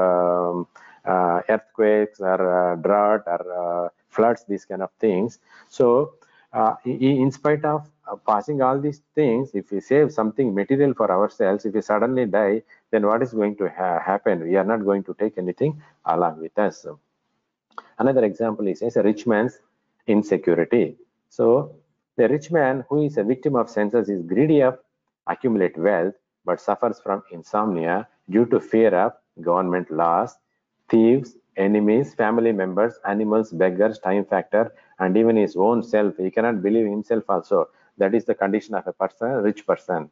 earthquakes or drought or floods, these kind of things. So in spite of passing all these things, if we save something material for ourselves, if we suddenly die, then what is going to happen? We are not going to take anything along with us. Another example is a rich man's insecurity. So the rich man who is a victim of senses is greedy of accumulate wealth, but suffers from insomnia due to fear of government laws, thieves, enemies, family members, animals, beggars, time factor, and even his own self. He cannot believe himself also. That is the condition of a rich person.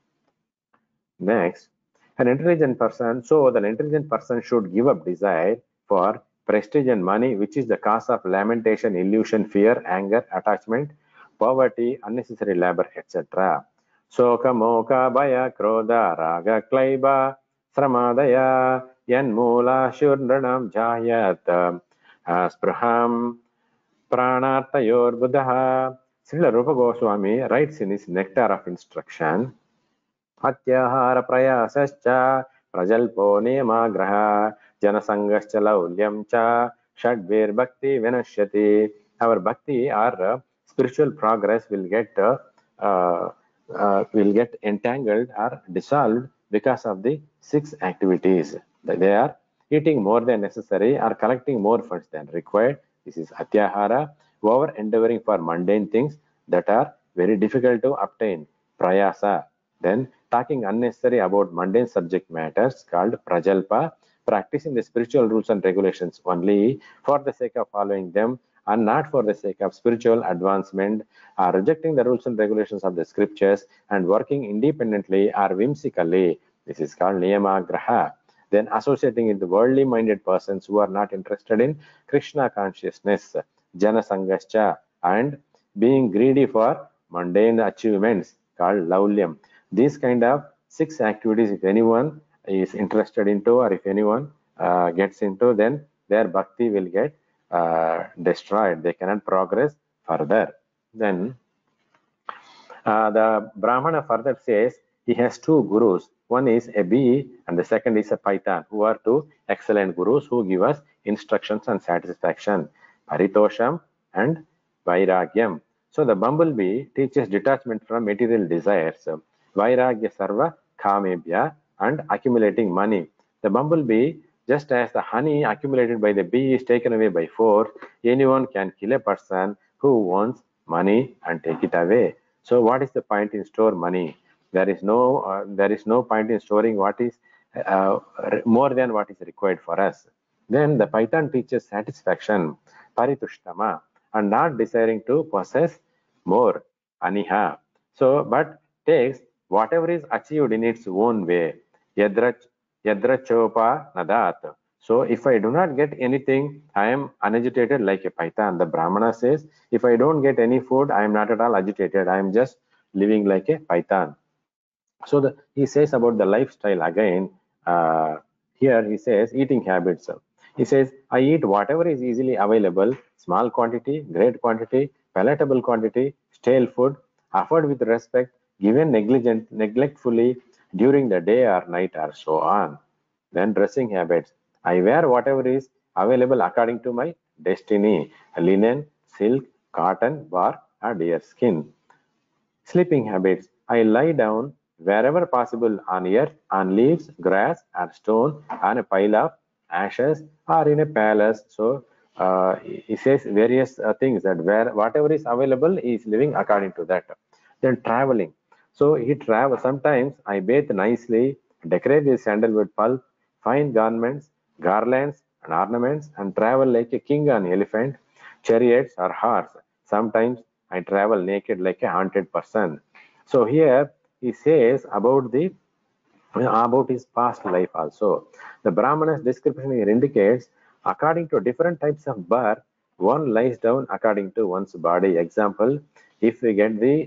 Next, an intelligent person. So the intelligent person should give up desire for prestige and money, which is the cause of lamentation, illusion, fear, anger, attachment, poverty, unnecessary labor, etc. Soka, moka, bhaya, krodha, raga, klaiba, sramadaya, yanmula, shurnanam, jayat, spraham, pranartayor buddha. Srila Rupa Goswami writes in his Nectar of Instruction, Atyahara prayasascha prajalpo niyamagraha janasangascha laulyam cha shadvir bhakti vinashyati. Our bhakti or spiritual progress will get entangled or dissolved because of the 6 activities. They are eating more than necessary or collecting more funds than required. This is atyahara, over endeavoring for mundane things that are very difficult to obtain. Prayasa, then talking unnecessary about mundane subject matters called prajalpa, practicing the spiritual rules and regulations only for the sake of following them, and not for the sake of spiritual advancement, are rejecting the rules and regulations of the scriptures and working independently or whimsically. This is called niyamagraha. Then associating with the worldly minded persons who are not interested in Krishna consciousness, jana sangascha, and being greedy for mundane achievements called laulyam. These kind of 6 activities, if anyone is interested into, or if anyone gets into, then their bhakti will get destroyed. They cannot progress further. Then the Brahmana further says he has 2 gurus. One is a bee and the second is a python, who are 2 excellent gurus who give us instructions and satisfaction, paritosham and vairagyam. So the bumblebee teaches detachment from material desires, vairagya sarva kamebhya, and accumulating money. The bumblebee, just as the honey accumulated by the bee is taken away by force, anyone can kill a person who wants money and take it away. So what is the point in store money? There is no point in storing what is more than what is required for us. Then the python teaches satisfaction, paritushtama, and not desiring to possess more, aniha. So, but takes whatever is achieved in its own way, yadra chopa nadat. So if I do not get anything, I am unagitated like a python. The Brahmana says, if I don't get any food, I am not at all agitated. I am just living like a python. So he says about the lifestyle again. Here he says eating habits. He says, I eat whatever is easily available, small quantity, great quantity, palatable quantity, stale food, offered with respect, given neglectfully during the day or night, or so on. Then dressing habits. I wear whatever is available according to my destiny, linen, silk, cotton, bark, or deer skin. Sleeping habits. I lie down wherever possible on earth, on leaves, grass, or stone, on a pile of ashes, or in a palace. So he says various things that whatever is available, he is living according to that. Then traveling. So he travels. Sometimes I bathe nicely, decorate with sandalwood pulp, fine garments, garlands, and ornaments, and travel like a king on elephant, chariots, or horse. Sometimes I travel naked like a haunted person. So here he says about his past life also. The Brahmana's description here indicates, according to different types of birth, one lies down according to one's body. Example, if we get the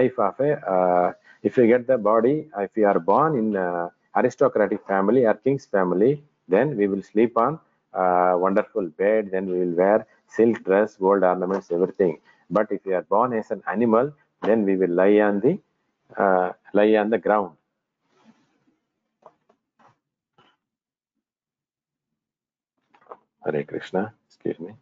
if we get the body, if we are born in aristocratic family or king's family, then we will sleep on wonderful bed, then we will wear silk dress, gold ornaments, everything. But if we are born as an animal, then we will lie on the ground. Hare Krishna, excuse me.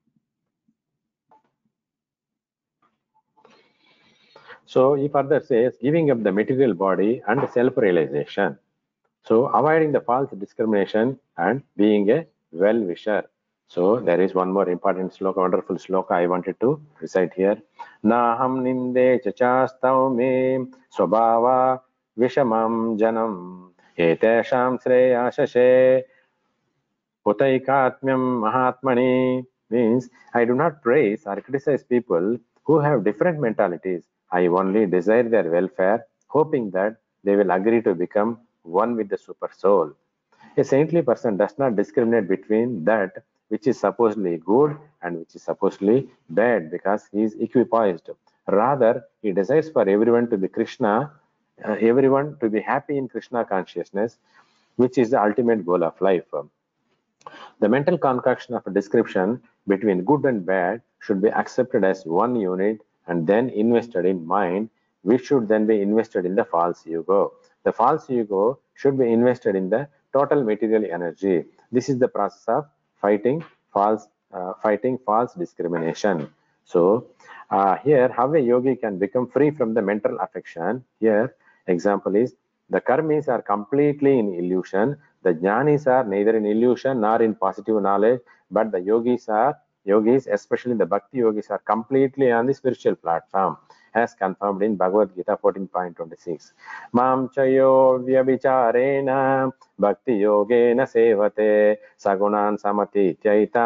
So he further says, giving up the material body and self-realization. So avoiding the false discrimination and being a well-wisher. So there is one more important sloka, wonderful sloka I wanted to recite here. Naham ninde chachastav me swabhava vishamam janam etesham sreya shashe utaikatmyam mahatmani. Means I do not praise or criticize people who have different mentalities. I only desire their welfare, hoping that they will agree to become one with the super soul. A saintly person does not discriminate between that which is supposedly good and which is supposedly bad, because he is equipoised. Rather, he desires for everyone to be Krishna, everyone to be happy in Krishna consciousness, which is the ultimate goal of life. The mental concoction of a description between good and bad should be accepted as one unit and then invested in mind, which should then be invested in the false ego. The false ego should be invested in the total material energy. This is the process of fighting false discrimination. So here, how a yogi can become free from the mental affection. Here, example is, the karmis are completely in illusion. The jnanis are neither in illusion nor in positive knowledge, but the yogis, especially the bhakti yogis, are completely on the spiritual platform, as confirmed in Bhagavad Gita 14.26. Mam chayo vyabhicharena bhakti yogena sevate sagunan samati tyaitan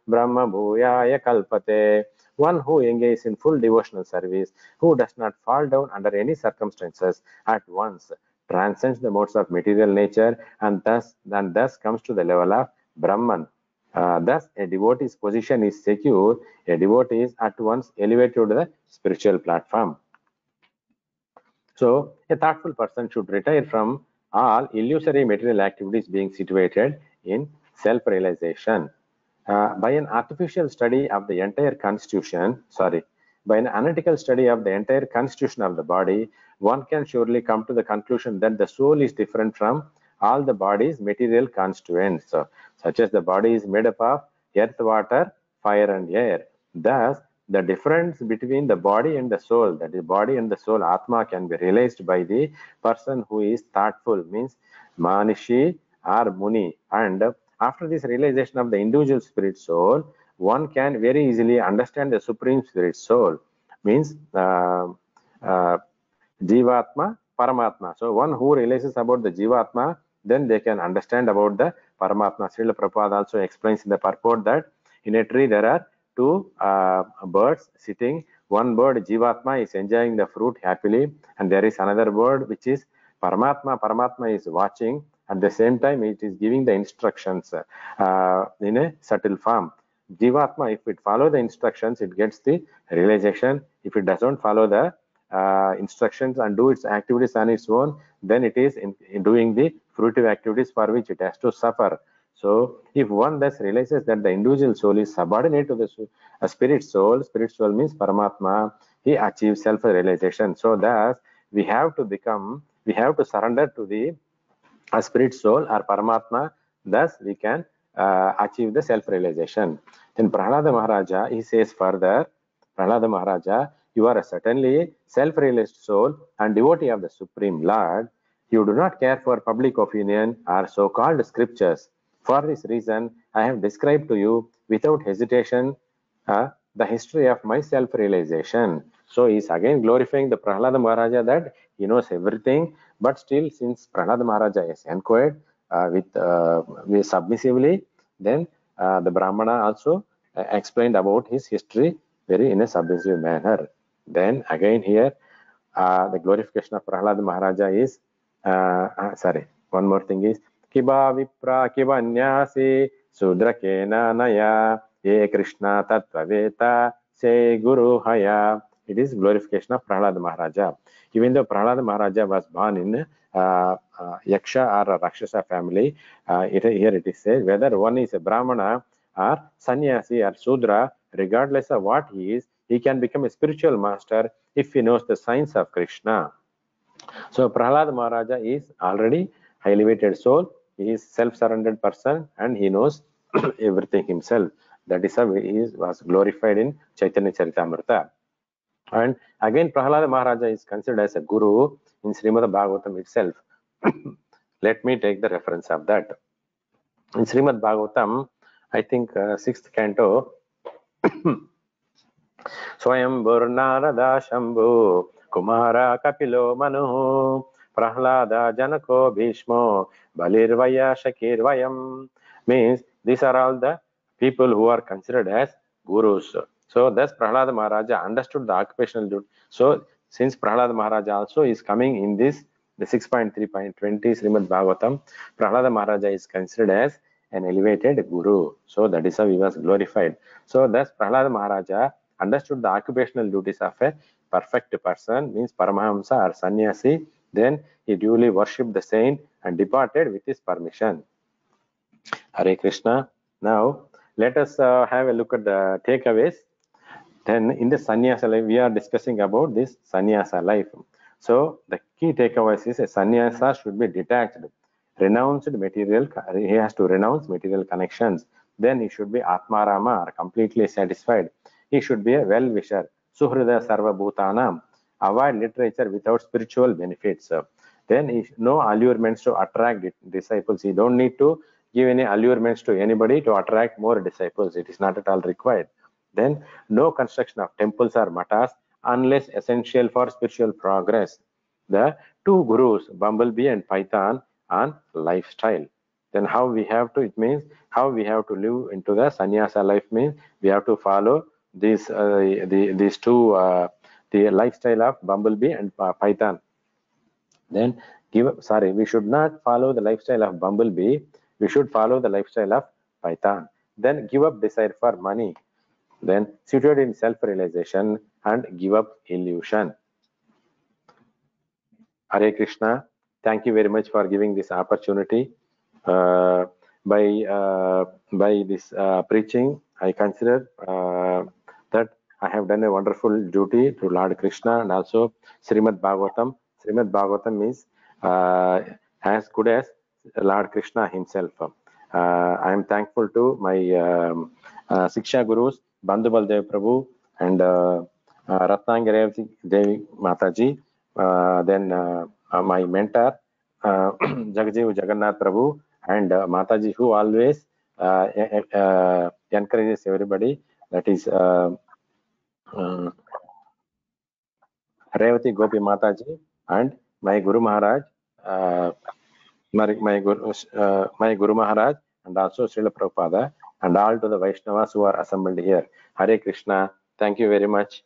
Brahma Bhuyaya Kalpate. One who engages in full devotional service, who does not fall down under any circumstances at once, transcends the modes of material nature and thus comes to the level of Brahman. Thus, a devotee's position is secure. A devotee is at once elevated to the spiritual platform. So, a thoughtful person should retire from all illusory material activities, being situated in self-realization. By an artificial study of the entire constitution, by an analytical study of the entire constitution of the body, one can surely come to the conclusion that the soul is different from all the body's material constituents, such as the body is made up of earth, water, fire, and air. Thus, the difference between the body and the soul, that is, body and the soul, Atma, can be realized by the person who is thoughtful, means Manishi or Muni. And after this realization of the individual spirit soul, one can very easily understand the supreme spirit soul, means Jivatma, Paramatma. So one who realizes about the Jivatma, then they can understand about the Paramatma. Srila Prabhupada also explains in the purport that in a tree there are two birds sitting. One bird, Jivatma, is enjoying the fruit happily, and there is another bird which is Paramatma. Paramatma is watching. At the same time, it is giving the instructions in a subtle form. Jivatma, if it follows the instructions, it gets the realization. If it doesn't follow the instructions and do its activities on its own, then it is in doing the fruitive activities for which it has to suffer. So, if one thus realizes that the individual soul is subordinate to the spirit soul means Paramatma, he achieves self-realization. So, thus, we have to surrender to the spirit soul or Paramatma, thus we can achieve the self-realization. Then Prahlada Maharaja, he says further, Prahlada Maharaja, you are certainly self-realized soul and devotee of the Supreme Lord. You do not care for public opinion or so-called scriptures. For this reason, I have described to you without hesitation the history of my self-realization. So he is again glorifying the Prahlada Maharaja that he knows everything, but still, since Prahlada Maharaja is inquired with submissively, then the Brahmana also explained about his history very in a submissive manner. Then again here, the glorification of Prahlada Maharaja is, one more thing is, Kiba Vipra Kiba Nyasi Sudrakena Naya Ye Krishna Tattvaveta Se Guru Haya. It is glorification of Prahlada Maharaja. Even though Prahlada Maharaja was born in Yaksha or a Rakshasa family, here it is said, whether one is a Brahmana or Sannyasi or Sudra, regardless of what he is, he can become a spiritual master if he knows the science of Krishna. So Prahlada Maharaja is already high elevated soul. He is self-surrendered person and he knows everything himself. That is how he was glorified in Chaitanya Charitamrita. And again, Prahlada Maharaja is considered as a guru in Srimad Bhagavatam itself. Let me take the reference of that. In Srimad Bhagavatam, I think 6th canto, Swayam Burnarada Shambhu Kumara Kapilo Manu Prahlada Janako Bhishmo Balirvaya Shakirvayam, means these are all the people who are considered as gurus. So thus Prahlada Maharaja understood the occupational duty. So since Prahlada Maharaja also is coming in this, the 6.3.20 Srimad Bhagavatam, Prahlada Maharaja is considered as an elevated guru. So that is how he was glorified. So thus Prahlada Maharaja understood the occupational duties of a perfect person, means Paramahamsa or Sannyasi. Then he duly worshipped the saint and departed with his permission. Hare Krishna. Now let us have a look at the takeaways. Then in the sannyasa life, we are discussing about this sannyasa life. So the key takeaways is a sannyasa should be detached, renounced material, he has to renounce material connections. Then he should be Atmarama, or completely satisfied. He should be a well-wisher, Suhrida Sarva Bhutanam, avoid literature without spiritual benefits. Then no allurements to attract disciples. He don't need to give any allurements to anybody to attract more disciples. It is not at all required. Then no construction of temples or matas unless essential for spiritual progress. The two gurus, Bumblebee and Python, on lifestyle. Then how we have to, it means how we have to live into the sannyasa life means we have to follow these these two the lifestyle of bumblebee and python. Then we should not follow the lifestyle of bumblebee, we should follow the lifestyle of python. Then give up desire for money, then situated in self-realization and give up illusion. Hare Krishna. Thank you very much for giving this opportunity. By this preaching, I consider that I have done a wonderful duty to Lord Krishna and also Srimad Bhagavatam. Srimad Bhagavatam is as good as Lord Krishna himself. I am thankful to my Siksha Gurus, Bandhu Baldev Prabhu and Ratnangirevati Devi Mataji. Then my mentor, Jagajiv Jagannath Prabhu and Mataji, who always encourages everybody. That is Revati Gopi Mataji and my Guru Maharaj, my Guru Maharaj, and also Srila Prabhupada, and all to the Vaishnavas who are assembled here. Hare Krishna. Thank you very much.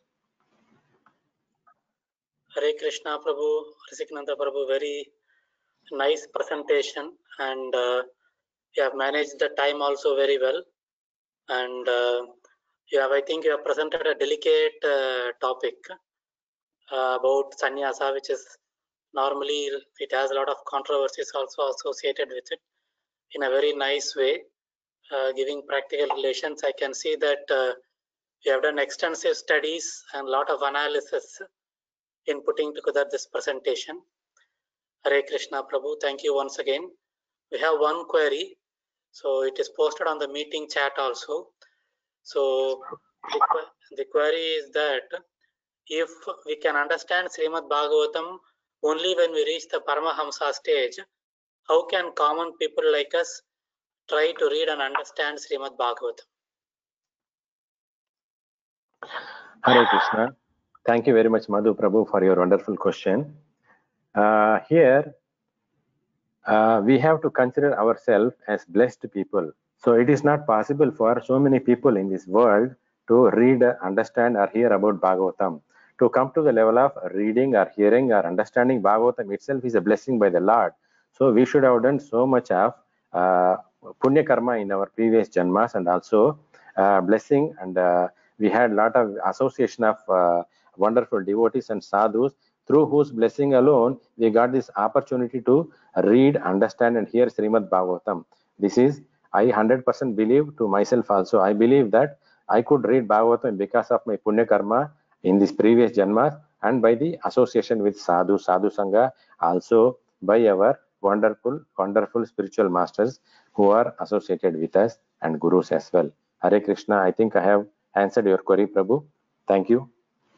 Hare Krishna Prabhu, Rasikananda Prabhu, very nice presentation, and you have managed the time also very well. And I think you have presented a delicate topic about sannyasa, which is normally it has a lot of controversies also associated with it, in a very nice way, giving practical relations. I can see that you have done extensive studies and a lot of analysis in putting together this presentation. Hare Krishna Prabhu, thank you once again. We have one query, so it is posted on the meeting chat also. So the query is that if we can understand Srimad Bhagavatam only when we reach the Paramahamsa stage, how can common people like us try to read and understand Srimad Bhagavatam? Hare Krishna. Thank you very much, Madhu Prabhu, for your wonderful question. Here, we have to consider ourselves as blessed people. So it is not possible for so many people in this world to read, understand, or hear about Bhagavatam. To come to the level of reading or hearing or understanding Bhagavatam itself is a blessing by the Lord. So we should have done so much of punya karma in our previous janmas, and also blessing, and we had a lot of association of wonderful devotees and sadhus, through whose blessing alone we got this opportunity to read, understand, and hear Srimad Bhagavatam. This is, I 100% believe to myself also. I believe that I could read Bhagavatam because of my punya karma in this previous janmas, and by the association with sadhu sangha, also by our wonderful spiritual masters who are associated with us, and gurus as well. Hare Krishna. I think I have answered your query, Prabhu. Thank you.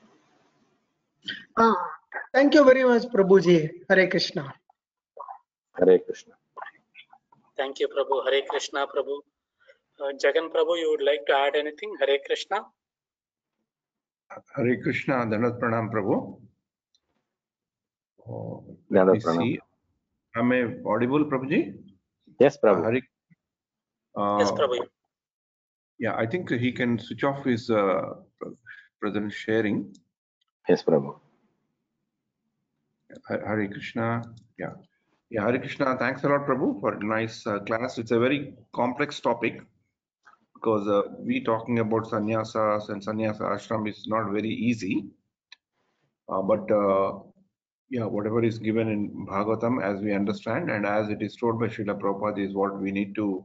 Thank you very much, Prabhuji. Hare Krishna. Hare Krishna. Thank you, Prabhu. Hare Krishna, Prabhu. Jagan Prabhu, you would like to add anything? Hare Krishna. Hare Krishna. Dandavat Pranam, Prabhu. Let me see. Am I audible, Prabhuji? Yes, Prabhu. Yes, Prabhu. Yeah, I think he can switch off his present sharing. Yes, Prabhu. Hare Krishna. Yeah, Hare Krishna. Thanks a lot, Prabhu, for a nice class. It's a very complex topic because we talking about sannyasas and sannyasa ashram is not very easy. But whatever is given in Bhagavatam, as we understand and as it is told by Srila Prabhupada, is what we need to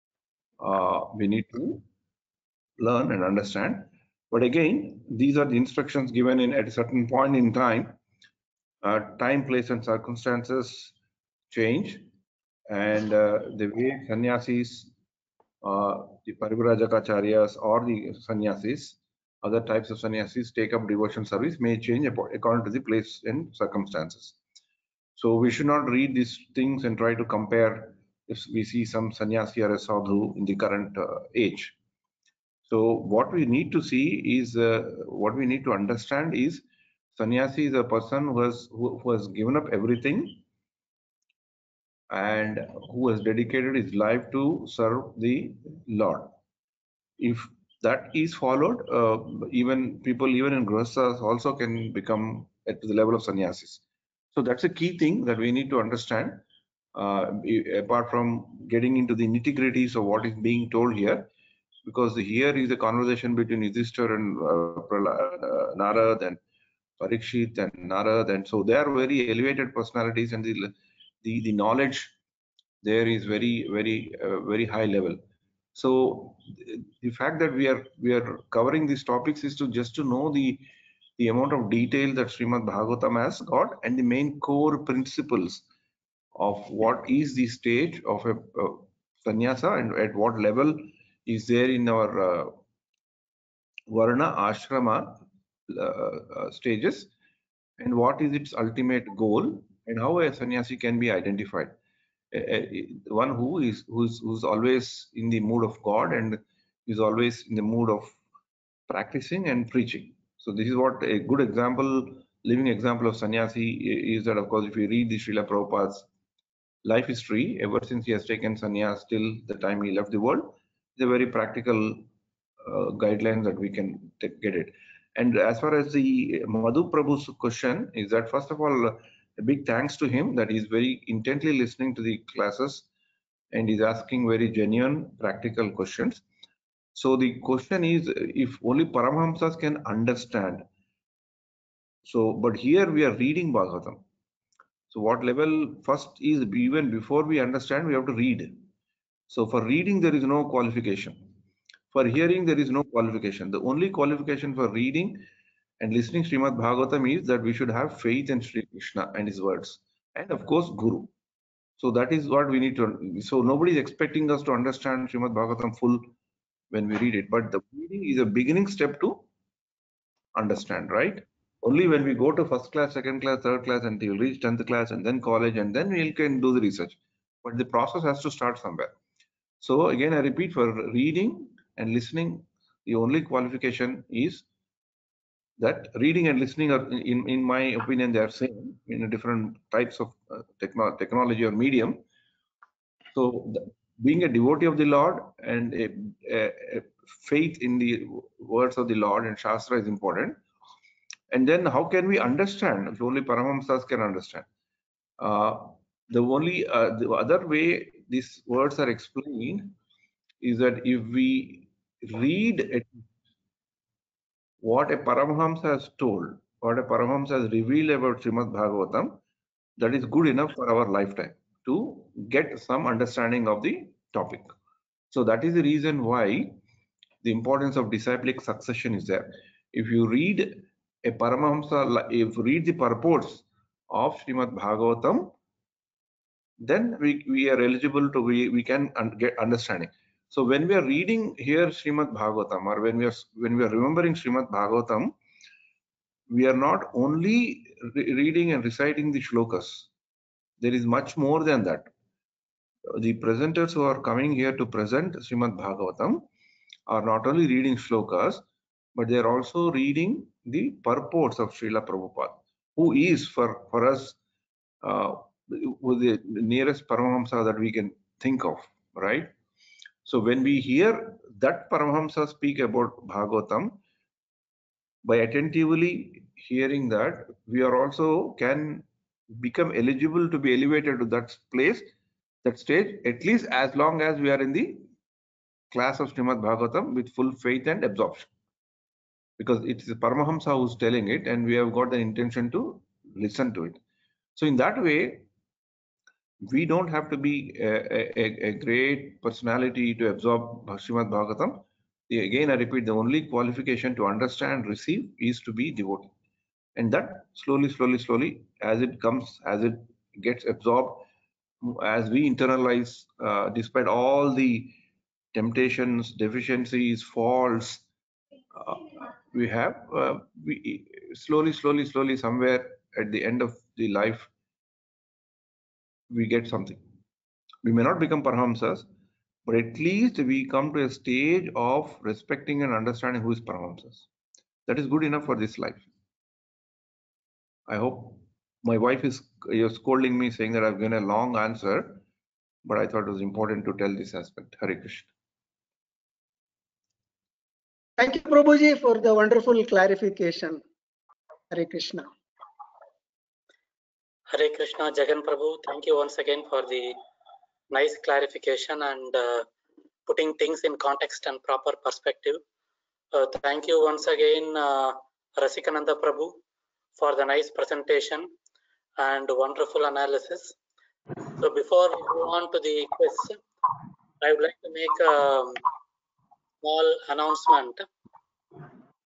learn and understand. But again, these are the instructions given in at a certain point in time. Time, place, and circumstances change, and the way sannyasis, the Parivrajakacharyas or the sannyasis, other types of sannyasis take up devotion service may change according to the place and circumstances. So we should not read these things and try to compare if we see some sannyasi or a sadhu in the current age. So what we need to see is, what we need to understand is, sannyasi is a person who has given up everything and who has dedicated his life to serve the Lord. If that is followed, even people even in grihasthas also can become at the level of sannyasis. So that's a key thing that we need to understand. Apart from getting into the nitty-gritties of what is being told here, because here is a conversation between Yudhishthira and Narad and Parikshit and Narad, and so they are very elevated personalities, and the knowledge there is very high level. So the fact that we are covering these topics is to just to know the amount of detail that Srimad Bhagavatam has got, and the main core principles of what is the stage of a sannyasa and at what level is there in our varna ashrama stages, and what is its ultimate goal, and how a sannyasi can be identified. One who's always in the mood of God and is always in the mood of practicing and preaching. So this is what a good example, living example of sannyasi is. That of course, if you read the Srila Prabhupada's life history, ever since he has taken sannyas till the time he left the world, it's a very practical guideline that we can get it. And as far as the Madhu Prabhu's question is that, first of all, a big thanks to him that he's very intently listening to the classes and he's asking very genuine, practical questions. So the question is, if only Paramahamsas can understand. So, but here we are reading Bhagavatam. So what level first is, even before we understand, we have to read. So for reading, there is no qualification. For hearing, there is no qualification. The only qualification for reading and listening Srimad Bhagavatam is that we should have faith in Sri Krishna and his words, and of course Guru. So that is what we need to. So nobody is expecting us to understand Srimad Bhagavatam full when we read it, but the reading is a beginning step to understand, right? Only when we go to first class, second class, third class, until we reach 10th class and then college, and then we can do the research. But the process has to start somewhere. So again, I repeat, for reading and listening, the only qualification is that reading and listening are, in my opinion, they are same in different types of technology or medium. So being a devotee of the Lord and a faith in the words of the Lord and Shastra is important. And then how can we understand if only Paramahamsas can understand? The other way these words are explained is that if we read what a Paramahamsa has told, what a Paramahamsa has revealed about Srimad Bhagavatam, that is good enough for our lifetime to get some understanding of the topic. So that is the reason why the importance of disciplic succession is there. If you read a Paramahamsa, if you read the purports of Srimad Bhagavatam, then we are eligible to, we can get understanding. So when we are reading here Srimad Bhagavatam, or when we are remembering Srimad Bhagavatam, we are not only reading and reciting the shlokas. There is much more than that. The presenters who are coming here to present Srimad Bhagavatam are not only reading shlokas, but they are also reading the purports of Srila Prabhupada, who is for us the nearest Paramahamsa that we can think of, right? So when we hear that Paramahamsa speak about Bhagavatam, by attentively hearing that, we are also can become eligible to be elevated to that place, that stage, at least as long as we are in the class of Srimad Bhagavatam with full faith and absorption. Because it is Paramahamsa who's telling it, and we have got the intention to listen to it. So in that way, we don't have to be a great personality to absorb Srimad Bhagavatam. Again, I repeat, the only qualification to understand, receive is to be devotee. And that slowly, as it comes, as it gets absorbed, as we internalize, despite all the temptations, deficiencies, faults, we have, we slowly, somewhere at the end of the life, we get something. We may not become Paramahamsas, but at least we come to a stage of respecting and understanding who is Paramahamsas. That is good enough for this life. I hope my wife is scolding me, saying that I've given a long answer. but I thought it was important to tell this aspect. Hare Krishna. Thank you, Prabhuji, for the wonderful clarification. Hare Krishna. Hare Krishna, Jagan Prabhu. Thank you once again for the nice clarification and putting things in context and proper perspective. Thank you once again, Rasikananda Prabhu, for the nice presentation and wonderful analysis. So before we move on to the quiz, I would like to make a small announcement.